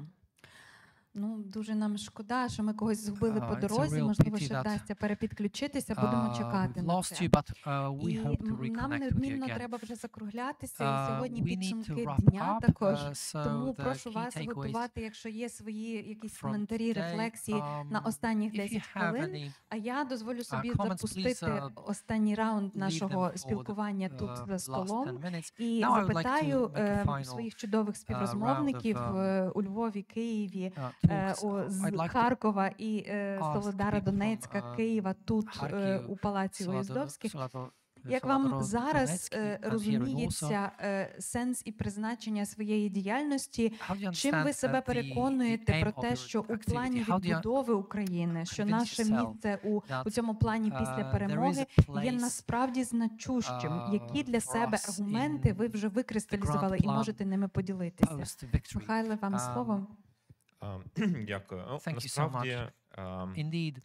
Ну, дуже нам шкода, що ми когось згубили Uh, по it's a дорозі. real Можливо, pity ще that, вдасться перепідключитися. Будемо Uh, чекати we've на lost це. you, but uh, we І have to м, нам reconnect with you неодмінно again. треба вже закруглятися. І Uh, сьогодні we need to підсумки wrap дня up, також. uh, so Тому the прошу key вас takeaways готувати, якщо є свої якісь from коментарі, today, рефлексії на um, останніх if you десять have хвилин. any А я дозволю собі comments, запустити please, uh, останній раунд leave нашого them for the, спілкування тут uh, за last столом. ten minutes. І Now I would like to запитаю make a е, final, своїх чудових uh, round of, співрозмовників um, е, у Львові, Києві, uh, е, talks. о, Uh, з I'd like to Харкова і е, ask Солодара people from, Донецька, uh, Києва тут е, Харків, у Палаці Солодо- Уїздовських. Солодо- Як вам Солодоро- зараз Донецький, е, and here in Warsaw. розуміється е, сенс і призначення своєї діяльності? How do you Чим ви understand, себе uh, the- the переконуєте aim про of те, your що у activity? плані How do you відбудови України, що convince наше yourself місце у, у that, цьому плані uh, після there is перемоги a є place, насправді значущим? uh, Які для for себе us аргументи in ви вже the викристалізували grand і plan можете ними поділитися? post-victory? Михайле, вам Um, слово. А, Дякую. Ну, Thank you so насправді, much. а, Indeed,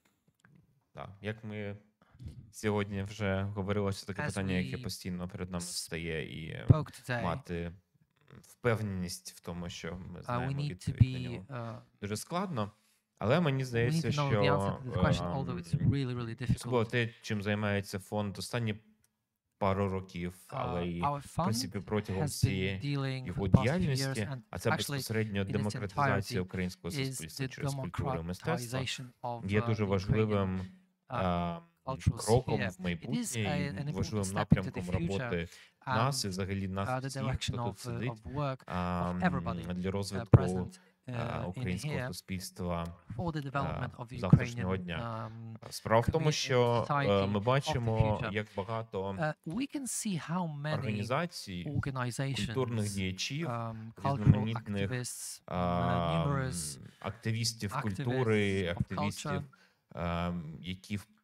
так, як ми сьогодні вже говорили, це таке As питання, яке we постійно перед нами стає, і е, spoke today, мати впевненість в тому, що ми uh, we знаємо need to відповідь на be, нього. uh, Дуже складно, але мені we need здається, to know що the answer to the question, although it's ем, really, really особливо difficult. те, чим займається фонд останні пару років, але Uh, і Our в fund принципі протягом has been всієї dealing for його the past few years, діяльності, and а це actually безпосередньо in its демократизація entirety українського is суспільства the через культуру і мистецтво, democratization of є uh, дуже the Ukrainian важливим uh, а, cultural кроком sphere. в майбутнє It is a- an і important важливим step into напрямком the роботи future нас і and взагалі uh, нас the всіх, direction хто of, тут uh, сидить, of work а, of everybody м, для uh, розвитку present а, uh, in українського here суспільства for the development of the завтрашнього Ukrainian дня. um, Справа в тому, community, що е, society ми of the бачимо, future. як багато Uh, we can see how many організацій, organizations, культурних діячів, um, cultural різноманітних activists, uh, а, numerous м, активістів activists культури, of активістів, culture а, м, які в-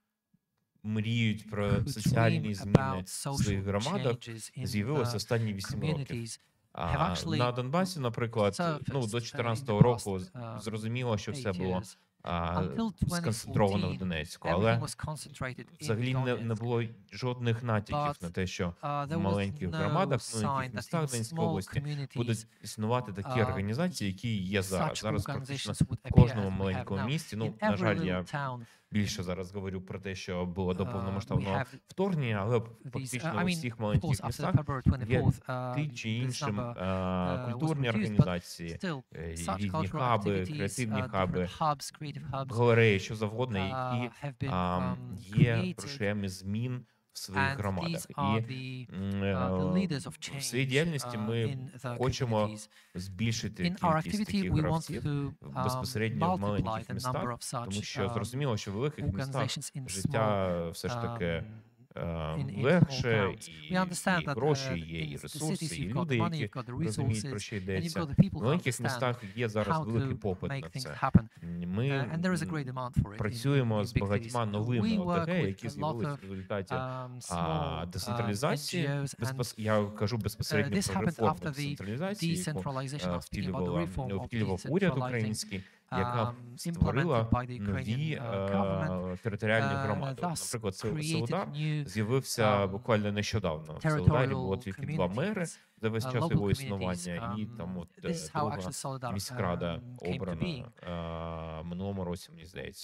мріють про who соціальні dream зміни about в своїх social громадах, changes in з'явилося the останні вісім років. communities. А actually на Донбасі, наприклад, surfaced, ну, uh, до in чотирнадцятого the року past, з- uh, зрозуміло, що все eight було years. а, Until сконцентровано в twenty fourteen, Донецьку, everything але was concentrated in взагалі не, не Donetsk. було жодних натяків But, на те, що Uh, в there was маленьких no громадах, в sign маленьких that містах in Донецької small області communities будуть існувати такі uh, організації, які є зараз. such Зараз практично organizations would в appear кожному as we have маленькому now. місті, In ну, every на жаль, я little town, більше зараз говорю про те, що було до uh, we повномасштабного have вторгнення, але these, uh, фактично I у mean, всіх of маленьких course, after містах February twenty-fourth, uh, ті чи this іншим number а, uh, was культурні reduced, but організації, still, е, such різні cultural хаби, activities, креативні uh, хаби, different hubs, creative hubs, галереї, що завгодно, які uh, have been а, um, є created, прошаями змін в своїх and громадах. these are І the, м, uh, the е, leaders of в своїй change діяльності uh, ми in the хочемо communities. збільшити In our кількість activity, таких we want гравців to um, безпосередньо в multiply маленьких the містах, number of such тому що um, зрозуміло, що в великих містах organizations in small життя все ж таки um, е, in- in small легше, towns. і, We understand і that, гроші, uh, є, і in the ресурси, cities і you've got люди, the money, які you've got the розуміють, про resources, що and you've йдеться. got the people В who маленьких understand містах є зараз how великий to попит make на things це. happen. Ми Uh, and there is a great demand for it in- працюємо in з big багатьма cities. новими We work ОТГ, with які a lot з'явилися of в результаті um, а, small uh, децентралізації. N G Os and Безпос... Я кажу безпосередньо this про happened реформу after the децентралізації, яку decentralization. е, I'm speaking about the втілювала, reform of втілював уряд decentralizing український, яка um, створила implemented by the нові Ukrainian uh, government. е, територіальні uh, громади. От, thus Наприклад, Сел- created Солодар new з'явився um, буквально нещодавно. В Солодарі було territorial тільки два мери communities, за весь uh, час local його communities. існування, і Um, там от This is е, how друга actually Solidar міськрада um, came to обрана being. е, минулому році, мені здається.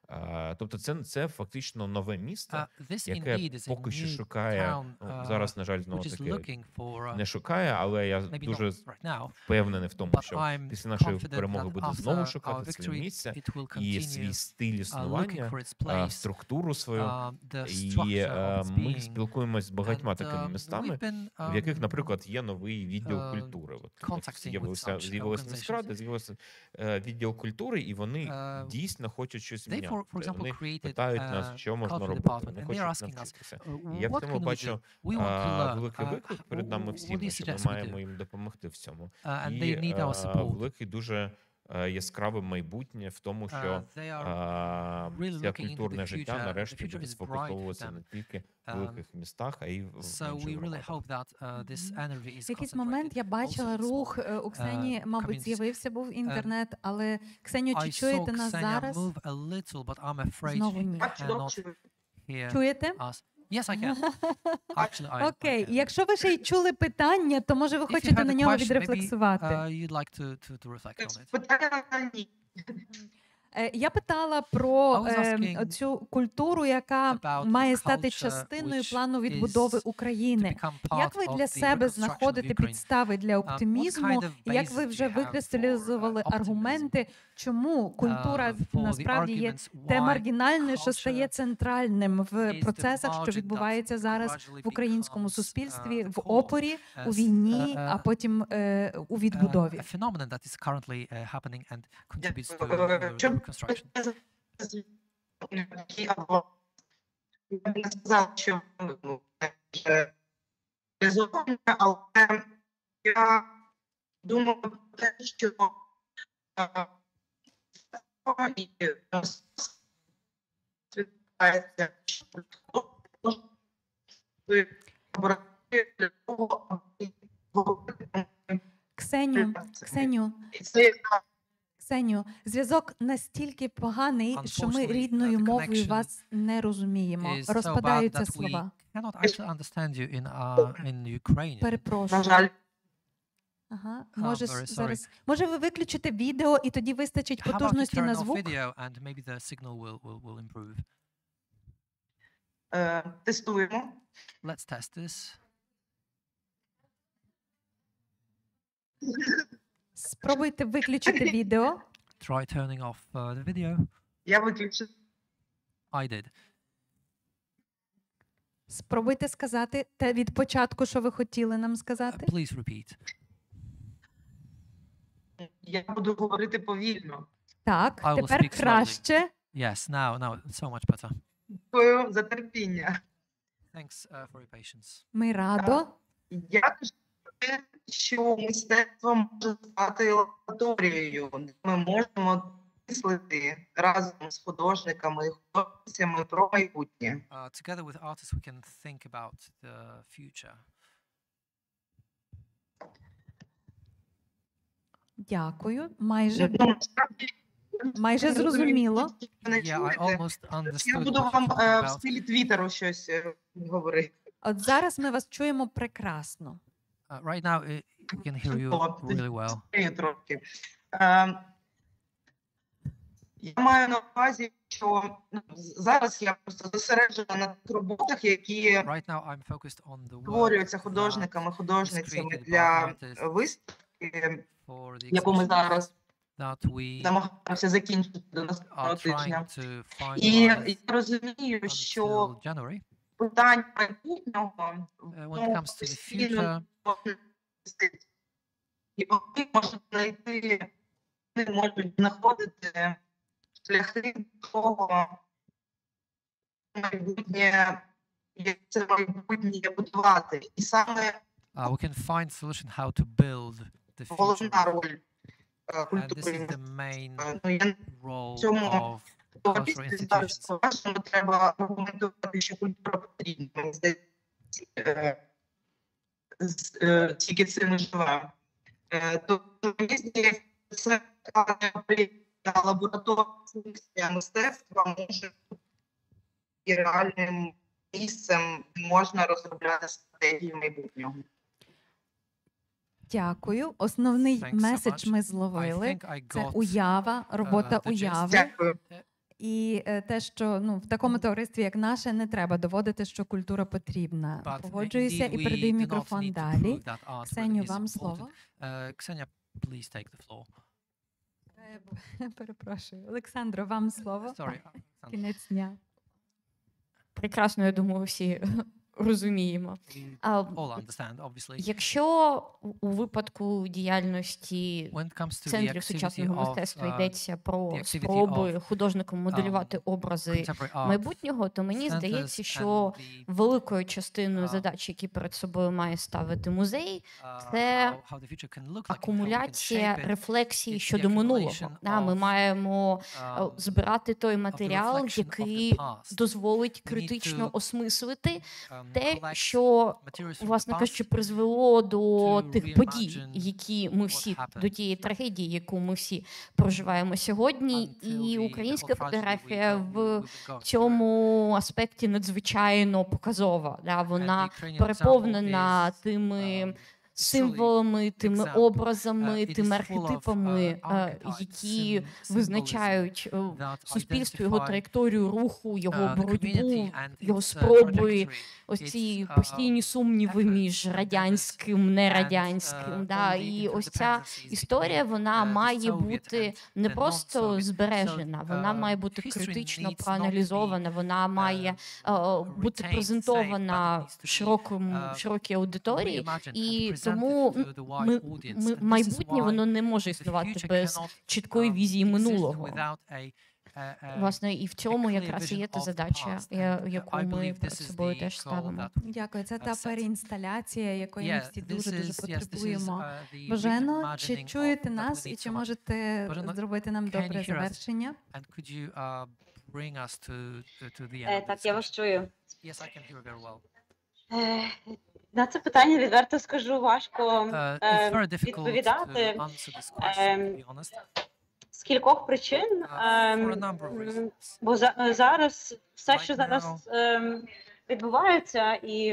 А, тобто це, це фактично нове місто, Uh, this яке indeed is a поки що new шукає, town, ну, uh, зараз, на жаль, which знову is таки looking for, uh, не шукає, але я maybe дуже not right now, впевнений в тому, but що I'm після нашої confident перемоги that буде after знову our шукати своє victory, місце it will і continue свій стиль uh, looking існування, for its а, place, структуру свою. uh, the І structure of е, its ми being. спілкуємось з багатьма And, такими um, містами, we've been, в яких, um, наприклад, є новий відділ uh, культури. От, от contacting with з'явився such з'явилася organizations. міськрада, з'явився е, відділ культури, і вони Uh, дійсно хочуть щось They, міняти. for, for example, Вони created питають a нас, що можна culture робити. department, Вони and they're хочуть asking us, навчитися. uh, І я в what цьому can we do? бачу We want to а, learn. великий Uh, виклик перед нами what do всіма, you що ми suggest we маємо do? їм допомогти в цьому. Uh, and І they need our а, support. великий дуже е, яскраве майбутнє в тому, що Uh, they are а, really це looking into культурне the життя future. The нарешті future буде is bright with сфокусовуватися them. не тільки в Um, великих містах, а й в So інших we really громадах. hope that uh, this energy is В якийсь concentrated момент я бачила also in small, рух е, у Ксені, uh, мабуть, communities. з'явився був інтернет, але Ксеню, чи I чуєте saw нас Ksenia зараз? move a little, but I'm afraid Знову she ні. Так, чудово cannot чую. hear Чуєте? us. Yes, I can. Actually, I, I Окей, can. якщо ви ще й чули питання, то може ви If you хочете had на a нього question, maybe відрефлексувати. uh, you'd like to, to, to reflect on it. Питання на ні. Е, Я питала про I was е, asking цю культуру, яка about має the стати culture частиною which плану відбудови is to України. become Як part ви of для the себе reconstruction of знаходите Ukraine. підстави для what оптимізму? kind of І Як basis ви do вже you have for, викристалізували uh, optimism? аргументи, чому культура Uh, for the насправді є arguments те why маргінальне, що culture стає центральним в is the процесах, що margin відбуваються that зараз gradually в українському becomes, суспільстві, uh, в core опорі, у as, війні, uh, а uh, потім е, у uh, відбудові. a phenomenon that is currently uh, happening and contributes to Дякую. uh, the Щоб reconstruction. які або я б не сказала, що ну, це реалізовано, але я думаю про те, що е, і відбувається, що ви лабораторії для того, аби говорити. Ксеню, Ксеню, І це Ксеню, зв'язок настільки поганий, що ми Unfortunately, рідною uh, the мовою connection вас не розуміємо. is so bad Розпадаються that we слова. cannot actually understand you in uh, in Ukrainian. Перепрошую. на жаль, Ага, I'm може very sorry. зараз. Може, ви виключите відео і тоді вистачить How about you потужності turn на off звук? video and maybe the signal will will, will improve. е, тестуємо. Let's test this. Спробуйте виключити відео. Try turning off uh, the video. Я виключу. I did. Спробуйте сказати те від початку, що ви хотіли нам Uh, сказати. please repeat. Я буду говорити повільно. Так, I will тепер speak slowly. краще. Yes, now now it's so much better. Дякую за терпіння. Thanks uh, for your patience. Ми радо. Я кажу про те, що мистецтво може стати лабораторією, де ми можемо мислити разом з художниками і художницями про майбутнє. Uh, together with artists, we can think about the future. Дякую. Майже, Ну, насправді, майже я зрозуміло. розумію, що ви не Yeah, I чуєте. almost Я understood буду what вам you're е, talking в about. стилі Твіттеру щось е, говорити. От зараз ми вас чуємо прекрасно. Uh, right now, uh, we can hear you really well. Чую трошки. Е, Я маю на увазі, що ну, зараз я просто зосереджена на тих роботах, які Right now, I'm focused on the work створюються that художниками, художницями created by для artists виставки, for the яку ми exhibition зараз that we намагаємося закінчити до наступного are trying тижня. to І я finalize розумію, що until January. питання майбутнього Uh, when it comes to the future, і вони можуть знайти, вони можуть знаходити шляхи того майбутнє, як це майбутнє будувати. І саме uh, we can find solution how to build the future. головна роль е, And this культури. is the main Ну, я role цьому of cultural institutions. По-вашому, треба аргументувати, що культура потрібна. Мені здається, е, з- е, тільки цим і живе. Е, Тобто, мені здається, це така лабораторія мистецтва може бути і реальним місцем, де можна розробляти стратегії майбутнього. Дякую. Основний Thanks so меседж much. ми I зловили. think I Це got уява, робота uh, the gist. уяви. Дякую. І е, те, що ну в такому товаристві, як наше, не треба доводити, що культура потрібна. But Погоджуюся indeed, і we передаю do not мікрофон need to далі. prove that art really Ксеню, is вам important. слово. Uh, Ksenia, please take the floor. Е, Перепрошую. Олександро, вам слово. Sorry, Alexander. Кінець дня. Прекрасно, я думаю, всі розуміємо. We А, all understand, obviously. Якщо у- у випадку діяльності When it comes to the центрів activity сучасного of мистецтва uh, йдеться про the activity спроби of, художникам моделювати образи contemporary art майбутнього, то мені centers здається, and що the, великою частиною uh, задач, які перед собою має ставити музей, uh, це how, how the future can look like, and how we can акумуляція shape it, рефлексії is the щодо минулого. accumulation Да, ми of, маємо е, um, збирати той of the матеріал, reflection of the який past. дозволить We need критично to, осмислити um, те, collect що, materials from the власне past кажучи, призвело до to тих подій, reimagine які ми what всі happened. до тієї трагедії, яку ми всі проживаємо сьогодні. until І the, the українська whole tragedy we, фотографія uh, we, в we've been going through. цьому аспекті надзвичайно показова. Да, And вона the Ukrainian example переповнена is, тими um, символами, тими example. образами, Uh, it is тими full of, uh, архетипами, е, archetypes, які sym- визначають е, that суспільство, його identify, траєкторію руху, його uh, the боротьбу, community and його its, uh, спроби, trajectory. ось It's, ці uh, постійні сумніви efforts, між endeavors, радянським, нерадянським. and, uh, Да, all the і ось ця interdependencies історія, between, вона uh, the має Soviet бути and не the просто non-Soviet. збережена, So, вона uh, має бути history критично needs not be, проаналізована, вона має um, е, бути retained, презентована safe, but it needs to be, широкому uh, широкій аудиторії. reimagined and І presented тому to the wide ми, audience. ми, And this is майбутнє why воно не може the існувати future без cannot, чіткої um, візії exist минулого. without a, a, a, Власне, і в цьому clear якраз і є vision та of the задача, past. я- And, uh, яку I ми believe перед this is собою the теж goal ставимо. that Дякую. Це uh, та set. переінсталяція, якої ми Yeah, всі this дуже дуже is- yes, this is, потребуємо. uh, the Божено, чи reimagining чуєте of that нас we і need чи someone. можете Божено, зробити нам can добре you hear us? завершення? And could you uh, bring us to, to, to the end Е, of the Так, я вас discussion? чую. Yes, I can hear very well. Е, На це питання відверто скажу важко Uh, it's е, very difficult відповідати to answer this question, to be honest, з кількох причин. uh, for a Ем, number of м, reasons. Бо за- зараз все, Right що зараз now- ем, відбувається, і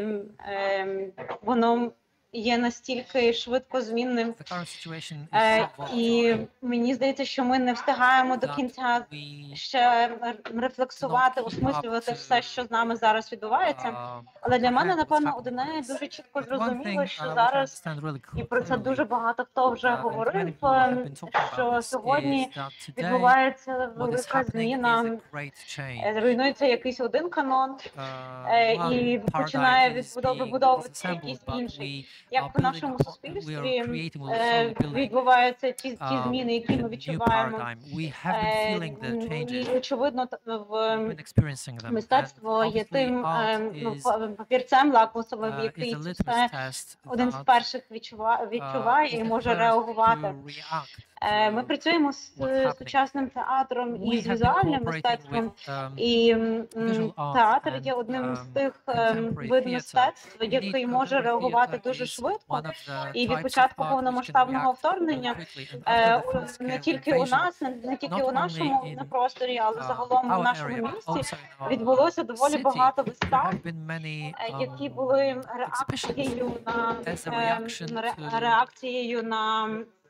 ем, воно є настільки швидко змінним. The current situation is Е, so І volatile мені здається, що ми не встигаємо до that кінця we, ще рефлексувати, keep up осмислювати to, все, що з нами зараз відбувається. uh, Але для мене, comprehend what's напевно, happening одне with us. дуже чітко But one зрозуміло, thing, що uh, which I зараз, understand really і про це clearly, дуже багато хто вже uh, and many говорив, people have ем, been talking що about this, сьогодні is that today відбувається what is велика happening is зміна, a great change. е, руйнується якийсь один канон, Uh, е, one і paradigm починає is відбудов- being вибудовуватися disassembled, якийсь but інший. we Як are в building нашому upon- we are суспільстві creating, we're е, slowly building, відбуваються ті, ті um, зміни, які ми a new відчуваємо. paradigm. We have been Е, feeling the м, changes. І очевидно, т- в We've been experiencing them. And мистецтво є obviously тим art ем, ну, is, па- папірцем лакмусовим, uh, який is a це litmus все test один з that, перших відчува- uh, відчуває is і the може first реагувати. to react Е, Ми to працюємо з what's е, happening. сучасним театром і We з have been візуальним cooperating мистецтвом. with, um, І м, visual art театр and, є одним з um, тих ем, contemporary вид theatre. мистецтва, Indeed, який може contemporary реагувати theatre дуже is швидко. one of the І від types початку of art which can повномасштабного react вторгнення, very quickly. And е, after the у- full не scale тільки у invasion, нас, не, не тільки not у нашому only in, на просторі, але uh, загалом у our нашому area, but місті also in our відбулося доволі city, багато there вистав, have been many, е, які um, були exhibitions реакцією на as a е, reaction ре- to- реакцією на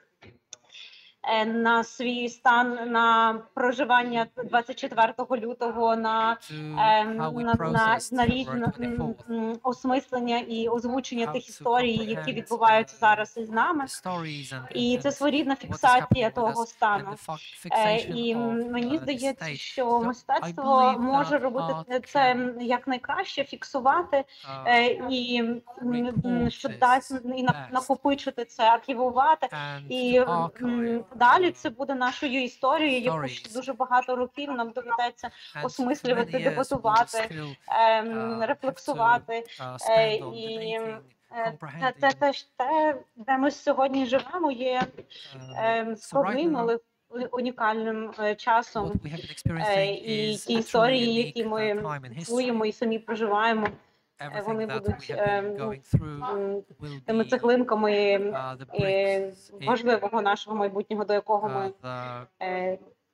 е, на свій стан на проживання двадцять четвертого лютого, на to ем, how we на, на, processed на February різне м, twenty-fourth. м, осмислення і озвучення How тих to історій, які comprehend, відбуваються uh, зараз із нами. The stories and, І and, це and своєрідна what is фіксація happening with того us and стану. the fa- Е, fixation І of, мені uh, the здається, state. що So I мистецтво believe може that робити art це can, якнайкраще, фіксувати uh, е, і м, report що this дасть і на- best. накопичити це, архівувати. and І to м, archive, далі uh, це буде нашою історією, яку ще stories. дуже багато років нам доведеться and for осмислювати, many years we will дебатувати, still, ем, uh, have to, рефлексувати. uh, Е, spend on І debating, е, те, те, comprehending. те, ж те, де ми сьогодні живемо, є um, ем, so right складним, now, але у- унікальним е, часом. what we have been Е, experiencing І is ті a truly історії, unique які uh, ми time in history. чуємо і самі проживаємо, Everything вони that будуть we have been ем, going through м, will тими be, цеглинками uh, the е, bricks in, важливого нашого майбутнього, до якого ми uh, the е,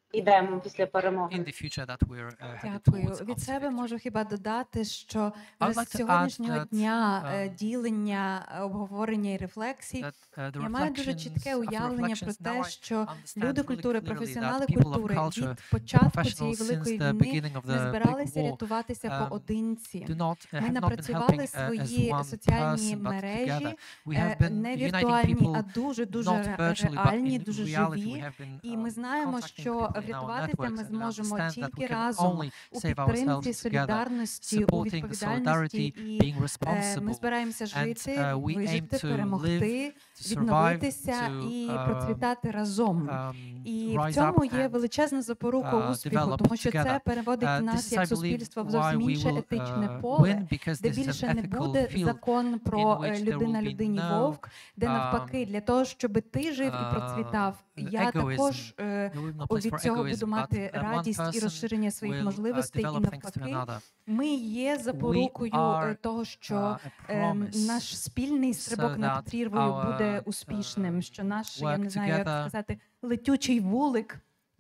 йдемо після перемоги. in the future that we're uh, headed Дякую. towards Від after себе victory. можу хіба додати, що I вже would з like to add сьогоднішнього that, дня е, um, ділення, е, обговорення і рефлексій That, uh, the я маю дуже reflections, чітке after уявлення про reflections, now те, I що understand люди really культури, clearly that професіонали people of культури culture, від початку professionals цієї since великої the війни beginning of не the big збиралися war, рятуватися um, поодинці. do not, uh, Ми have not been напрацювали helping uh, as свої one соціальні person, but мережі, together. We е, have been не uniting віртуальні, а people дуже-дуже not ре- virtually, but реальні, in дуже reality we живі. have been І uh, ми знаємо, contacting що people in our врятуватися ми networks, and we зможемо understand that тільки we can разом only у save підтримці, ourselves together, солідарності, у supporting відповідальності. solidarity, І being е, ми responsible, збираємося and жити, uh, we aim вижити, to перемогти, to survive, відновитися to і uh, процвітати разом. um, І в rise цьому up є and величезна запорука uh, успіху, develop тому що це together. переводить Uh, нас this як is, I believe, суспільство в why зовсім we інше will етичне uh, поле, win, because де this is більше an не ethical буде field закон про in е, which there людина will be людині no, вовк, де навпаки, um, для того, щоб ти жив і uh, процвітав, я egoism. також е, There will be no о, place від for цього egoism, буду but мати uh, one радість і person розширення своїх will, uh, можливостей, і develop things to навпаки, another. ми є запорукою е, are, того, що Uh, a ем, promise наш спільний стрибок so над that прірвою our, буде uh, успішним, що наш, я work не знаю, як together сказати, летючий вулик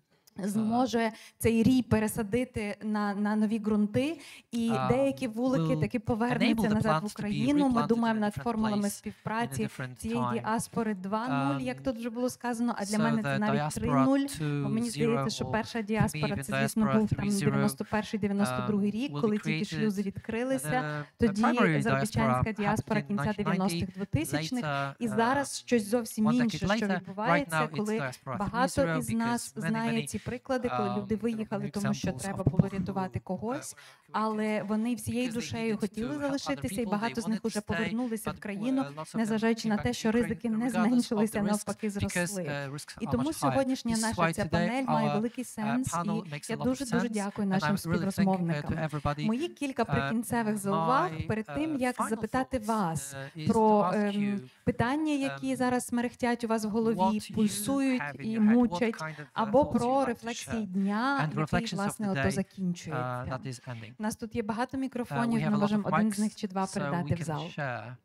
зможе цей рій пересадити на, на нові ґрунти, і uh, деякі вулики will таки повернуться enable the назад в plants to be Україну. Ми replanted думаємо in a над different формулами place, in a співпраці different цієї time. діаспори два нуль, як Um, тут вже було сказано, а для so мене це the навіть три diaspora нуль. two Бо мені zero, здається, що or перша for me, діаспора, even це, звісно, diaspora був там three zero, дев'яносто перший дев'яносто другий um, рік, will коли be тільки created. шлюзи відкрилися. The- the Тоді primary заробітчанська diaspora діаспора happened in кінця nineteen дев'яностих, ninety. двотисячних. Later, І uh, зараз щось зовсім one decade інше, що later, right відбувається, now it's коли diaspora three багато zero, із because нас many, знає many, ці приклади, коли um, люди there are виїхали, many тому що examples треба of було people who, рятувати uh, когось, were evacuated але вони всією because they душею needed хотіли to help other залишитися, і people, багато they з них wanted уже to stay, повернулися в but, країну, uh, lots of them незважаючи came на back те, to що Ukraine ризики не regardless of зменшилися, the risks, навпаки, because, зросли. uh, risks І are тому much higher. сьогоднішня This is наша why ця today панель має our, великий uh, сенс, panel і makes я a lot of дуже-дуже sense, дякую and нашим I'm really thank, uh, співрозмовникам. to everybody. Мої кілька Uh, прикінцевих зауваг my, перед тим, uh, як final запитати thoughts, вас uh, is про to ask ем, you, питання, які um, зараз мерехтять у вас в голові, what you пульсують have in і your head, what мучать, kind of, uh, або thoughts you'd про like to рефлексії share, дня, and який, reflections of власне, the ото day, uh, закінчується. that is ending. У нас тут є багато Uh, we мікрофонів, have ми a lot можемо of один з них mics, чи два so передати we в can зал. share.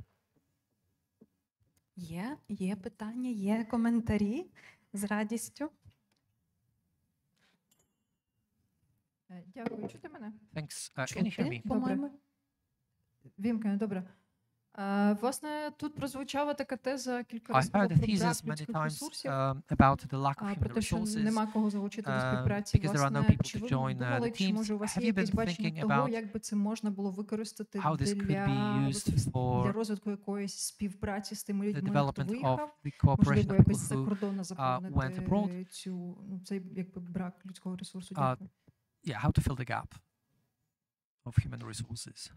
Є, є питання, є коментарі з радістю. Е, Дякую. Чути мене? Thanks. Uh, can you hear Чути, me? по-моєму? Вімкнено, добре. Е, Власне, тут прозвучала така теза кілька I разів heard про a брак thesis many людських times ресурсів, um, about the lack of а, про human те, що resources. нема кого залучити до um, співпраці. because there are no Власне, people чи to ви join, uh, думали, the чи teams. може у вас Have є you been якесь бачення thinking того, about як би це можна було використати how this could be для, used для for розвитку якоїсь співпраці з тими the людьми, хто development of виїхав? the cooperation Можливо, of якось people за who кордону uh, went abroad? заповнити цю, ну, цей якби брак людського ресурсу. Uh, Дякую. yeah, how to fill the gap of human resources.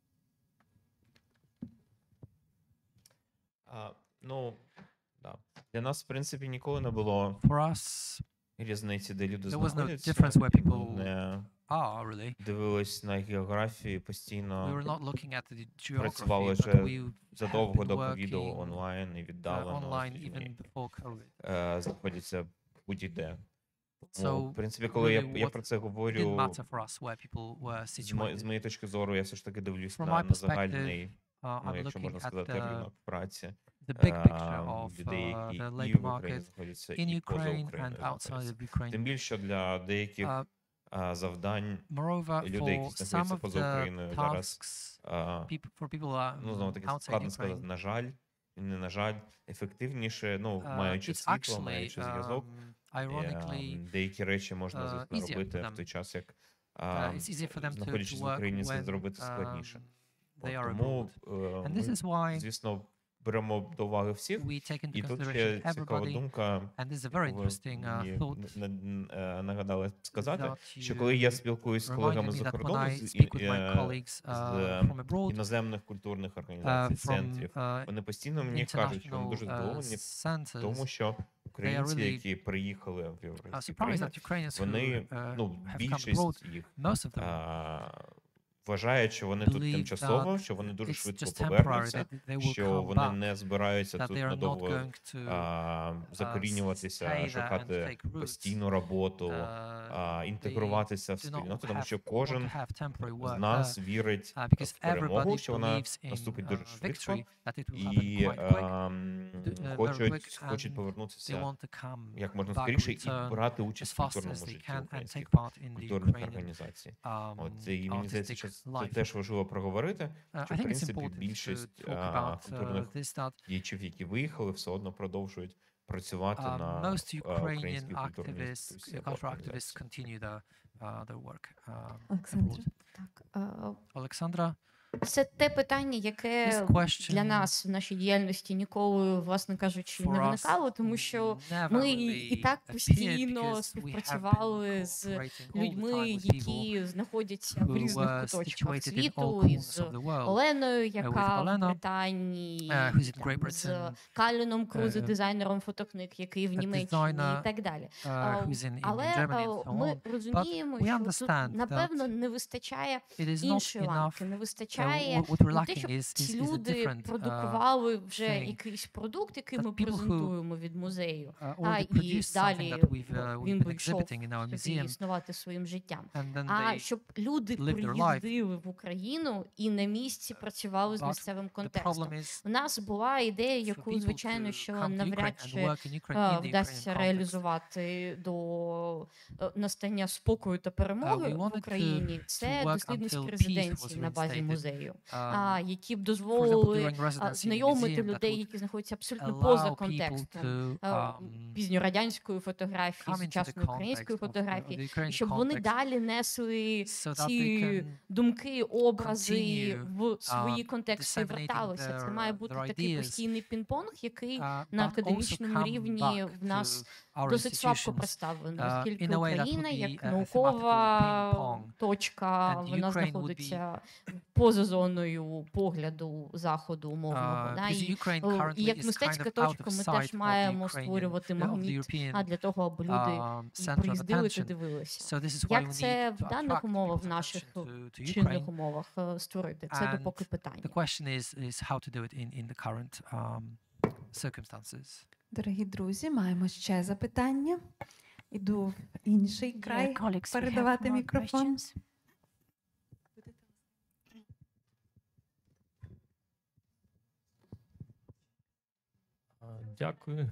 А, ну, да. Для нас, в принципі, ніколи не було For us, різниці, де люди there was no знаходяться. difference where Ми people не are really. дивились на географію We постійно. were not looking at the Працювали geography, but вже we задовго have до been ковіду working, онлайн і uh, віддалено online з even людьми, before COVID. е, знаходяться будь-де. Тому, So, в принципі, коли я, really я what про це It didn't говорю, matter for us where people were з, мо- з situated. моєї точки зору, я все ж таки дивлюсь From на, my на perspective, загальний, Uh, ну, I'm якщо looking можна at сказати, the, ринок праці. the big picture Ем, of людей, uh, які the і labor в Україні market знаходяться, in і поза Ukraine and Україною outside знаходяться. of Ukraine. Тим більше для деяких Uh, а, завдань Moreover, людей, for які some знаходяться of поза the Україною зараз, tasks, а, people, for people who are ну, знову таки, outside складно сказати, Ukraine, на жаль, і не на жаль, ефективніше, ну, uh, маючи it's світло, actually, маючи зв'язок, um, ironically, ем, деякі речі можна, uh, звісно, easier for робити them. в той час, як uh, а, it's easier for them to, знаходячись to в work Україні, це when зробити um, складніше. they От, are тому abroad. е, And this ми, is why звісно, беремо до уваги всіх. we take into І тут consideration ще цікава everybody. думка, And this is a very яку ви interesting uh, мені thought н- н- е, нагадали сказати, that що коли я you спілкуюсь з reminded колегами me з-за that when кордону, I з, speak і- with my е, colleagues з uh, from abroad, іноземних культурних uh, організацій, from центрів, uh, вони постійно мені кажуть, що вони international дуже uh, здивовані, centers, тому що українці, really, які приїхали в are європейські surprised країни, that Ukrainians who вони, uh, ну, have come abroad, більшість їх most of them а, вважають, що вони тут believe тимчасово, that що вони дуже it's швидко just temporary, повернуться, that they will що come вони back, не збираються that тут they are not надовго going to а, uh, закорінюватися, stay there and шукати take roots. постійну роботу, Uh, а, they інтегруватися в do not спільноту, тому have- що want кожен to have temporary з work нас there, вірить uh, because в перемогу, everybody що вона believes in наступить дуже uh, швидко, victory, that it will happen і quite quick. ам, D- uh, very хочуть, quick, хочуть and They повернутися want to come як можна back, скоріше і return брати as участь в fast культурному as they житті can and українських take part in the культурних Ukrainian організацій. um, От і мені здається, що artistic це life. теж важливо проговорити, Uh, що I в think it's принципі important to більшість talk а, about uh, культурних this, that діячів, які виїхали, все одно продовжують працювати uh, на most а, Ukrainian українській культурній activists, інституції або cultural activists організації. continue their, uh, their work uh, Олександра. abroad. Так, е, Олександра, це те питання, яке this question для нас в нашій діяльності ніколи, власне кажучи, не for us виникало, тому що never ми really і так appeared постійно because we have been співпрацювали з cooperating all the людьми, time with people які знаходяться в who різних were куточках situated in all світу, corners із of the world. Оленою, with яка в Olena, Британії, uh, who's in там, Great з Britain, Каліном Крузе, uh, дизайнером фотокниг, який в a Німеччині designer, і так далі. uh, А, who's in, in, Але in Germany а, and so ми on. розуміємо, we що тут, understand напевно, that не вистачає It is not іншої enough. ланки, не Uh, вистачає what, what we're не те, lacking щоб is, is, ці is a люди different uh, продукували вже thing. якийсь продукт, який That ми people who, презентуємо від музею, uh, а already і produced something далі that we've, uh, we've він been би йшов exhibiting in our собі museum, існувати своїм життям. and then А they щоб люди live their life. приїздили в Україну і на місці працювали з But місцевим the контекстом. problem is У нас була ідея, for яку, people звичайно, to що come to навряд Ukraine and чи work in Ukraine а, in the вдасться Ukrainian context. реалізувати до е, настання спокою та перемоги we в wanted to- Україні. to Це work дослідницькі until peace резиденції was на базі reinstated. музею, Um, а, які б for example, дозволили during а, residency in the знайомити museum that людей, would які знаходяться абсолютно поза allow people контекстом to а, um, пізньорадянської фотографії, come into the сучасної context української of, uh, of фотографії, the і Ukrainian щоб вони context далі несли so that they ці can думки, образи continue, в свої uh, контексти disseminating верталися. Це their, має uh, бути their такий ideas, постійний пінг-понг, який uh, на but also академічному come рівні back в нас to our досить слабко institutions, представлено, uh, оскільки in a way that Україна would be як a- a наукова thematical ping-pong. точка, And вона Ukraine would be- знаходиться поза зоною погляду заходу умовного. Uh, Да? because І, Ukraine о, і currently як is kind мистецька of out точка of ми sight теж of the маємо Ukrainian, створювати of the магніт, European а для того, аби люди um, center of приїздили та attention. дивилися. So this is why we Як це need to в даних attract умовах, в people's наших attention to, to чинних Ukraine. умовах е, створити? Це And допоки питання. The question is is how to do it in in the current um, circumstances. Дорогі друзі, маємо ще запитання. Іду в інший край передавати мікрофон. А, Дякую.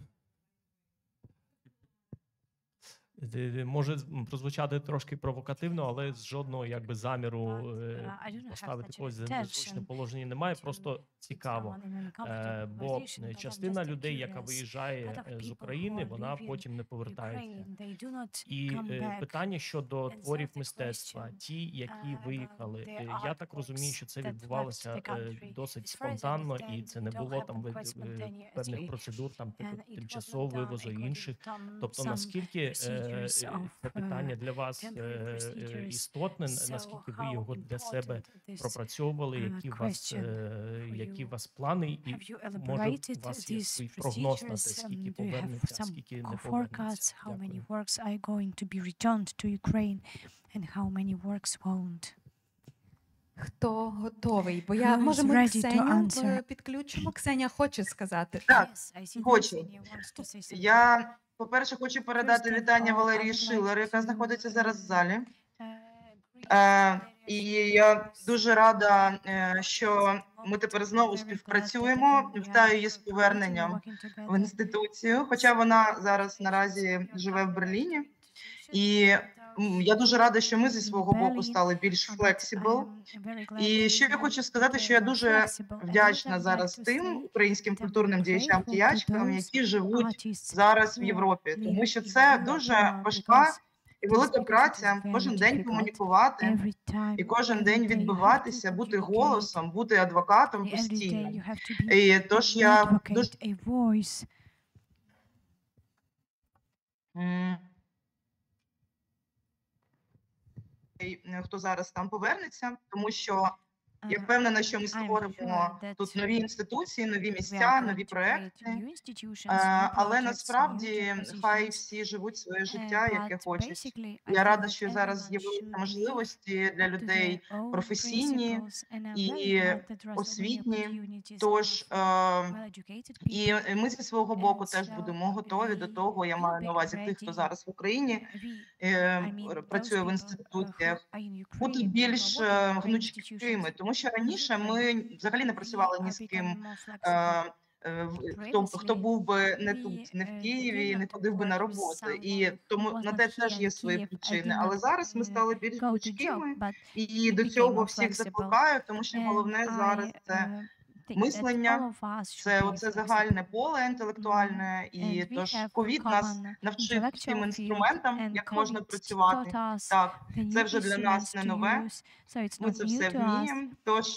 Е, Може м, прозвучати трошки провокативно, але з жодного якби заміру е, I don't have поставити such когось в intention незручне положення немає. Просто цікаво. Е, Бо е, частина людей, яка виїжджає е, з України, вона потім не повертається. І е, питання щодо творів мистецтва, ті, які виїхали, е, я так розумію, що це відбувалося е, досить спонтанно, і це не було там ви- е, певних процедур, там типу тимчасового вивозу і інших. Тобто наскільки е, е, це питання для вас е, е, істотне, наскільки ви його для себе пропрацьовували, які у вас е, які у вас плани, і може у вас є свій прогноз на те, скільки повернеться, скільки не повернеться. how many Дякую. works are going to be returned to Ukraine and how many works won't. Хто готовий? Бо я Who is може ми ready to Ксеню answer? е, підключимо. Ксеня хоче сказати. Так, Yes, I see хочу. Ksenia wants to say something. Я, по-перше, хочу передати First of вітання all, Валерії I would like Шилер, яка to, знаходиться зараз в залі. Uh, Е, І я дуже рада, е, що ми тепер знову співпрацюємо. Вітаю її з поверненням в інституцію, хоча вона зараз наразі живе в Берліні. І м, я дуже рада, що ми зі свого боку стали більш флексібл. І ще я хочу сказати, що я дуже вдячна зараз тим українським культурним діячам діячкам, які живуть зараз в Європі, тому що це дуже важка і велика праця кожен день комунікувати і кожен день відбиватися, бути голосом, бути адвокатом постійно. І тож я дуже М. І, е, хто зараз там повернеться, тому що Я впевнена, що ми створимо тут нові інституції, нові місця, нові проекти, але насправді хай всі живуть своє життя, яке хочуть. Я рада, що зараз з'явилися можливості для людей професійні і освітні. Тож і ми зі свого боку теж будемо готові до того. Я маю на увазі тих, хто зараз в Україні працює в інституціях, бути більш гнучкими, тому що раніше ми взагалі не працювали ні з ким, хто, хто був би не тут, не в Києві, не ходив би на роботу. І тому на те теж є свої причини. Але зараз ми стали більш гнучкими, і до цього всіх закликаю, тому що головне зараз це мислення, це оце загальне поле інтелектуальне, і тож ковід нас навчив всім інструментам, як можна працювати. Так, це вже для нас не нове, ми це все вміємо, тож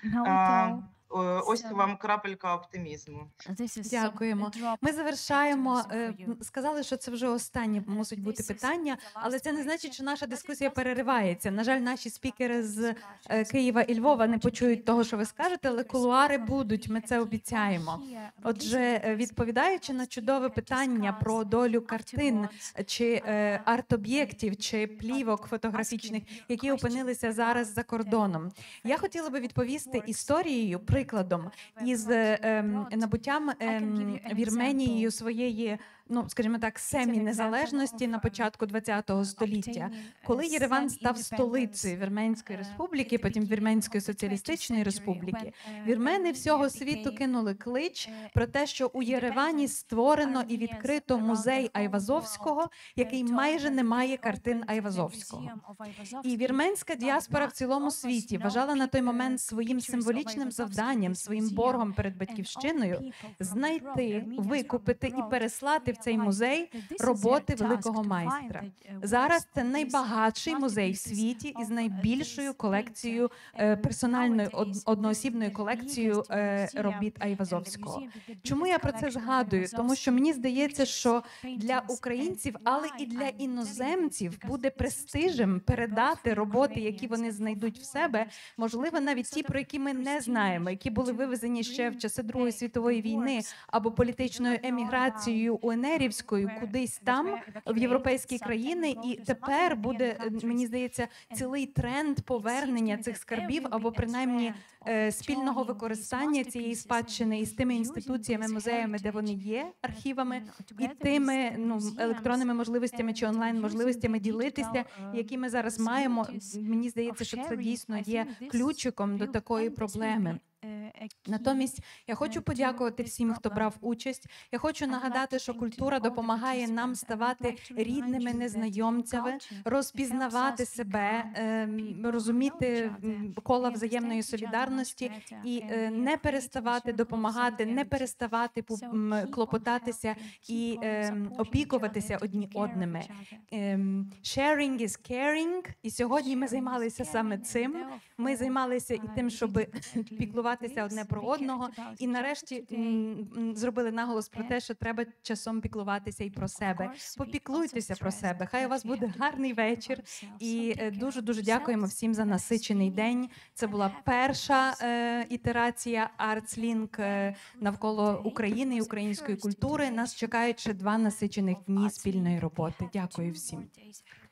а, ось вам крапелька оптимізму. Дякуємо. Ми завершаємо. Сказали, що це вже останнє мусить бути питання, але це не значить, що наша дискусія переривається. На жаль, наші спікери з Києва і Львова не почують того, що ви скажете, але кулуари будуть, ми це обіцяємо. Отже, відповідаючи на чудове питання про долю картин, чи арт-об'єктів, чи плівок фотографічних, які опинилися зараз за кордоном, я хотіла би відповісти історією, прикладом із ем, набуттям ем, Вірменією своєї, ну, скажімо так, семі-незалежності на початку ХХ століття. Коли Єреван став столицею Вірменської республіки, потім Вірменської соціалістичної республіки, вірмени всього світу кинули клич про те, що у Єревані створено і відкрито музей Айвазовського, який майже не має картин Айвазовського. І вірменська діаспора в цілому світі вважала на той момент своїм символічним завданням, своїм боргом перед батьківщиною знайти, викупити і переслати в цей музей роботи великого майстра. Зараз це найбагатший музей в світі із найбільшою колекцією, персональною одноосібною колекцією робіт Айвазовського. Чому я про це згадую? Тому що мені здається, що для українців, але і для іноземців буде престижем передати роботи, які вони знайдуть в себе, можливо, навіть ті, про які ми не знаємо, які були вивезені ще в часи Другої світової війни або політичною еміграцією УНРівською кудись там, в європейські країни, і тепер буде, мені здається, цілий тренд повернення цих скарбів або принаймні спільного використання цієї спадщини із тими інституціями, музеями, де вони є, архівами, і тими ну, електронними можливостями чи онлайн-можливостями ділитися, які ми зараз маємо. Мені здається, що це дійсно є ключиком до такої проблеми. Натомість я хочу подякувати всім, хто брав участь. Я хочу нагадати, що культура допомагає нам ставати рідними незнайомцями, розпізнавати себе, розуміти кола взаємної солідарності і не переставати допомагати, не переставати клопотатися і опікуватися одні одними. Sharing is caring. І сьогодні ми займалися саме цим. Ми займалися і тим, щоб піклуватися одне про одного, і нарешті м, зробили наголос про те, що треба часом піклуватися і про себе. Попіклуйтеся про себе. Хай у вас буде гарний вечір. І дуже-дуже дякуємо всім за насичений день. Це була перша е, ітерація ArtsLink е, навколо України і української культури. Нас чекають ще два насичених дні спільної роботи. Дякую всім.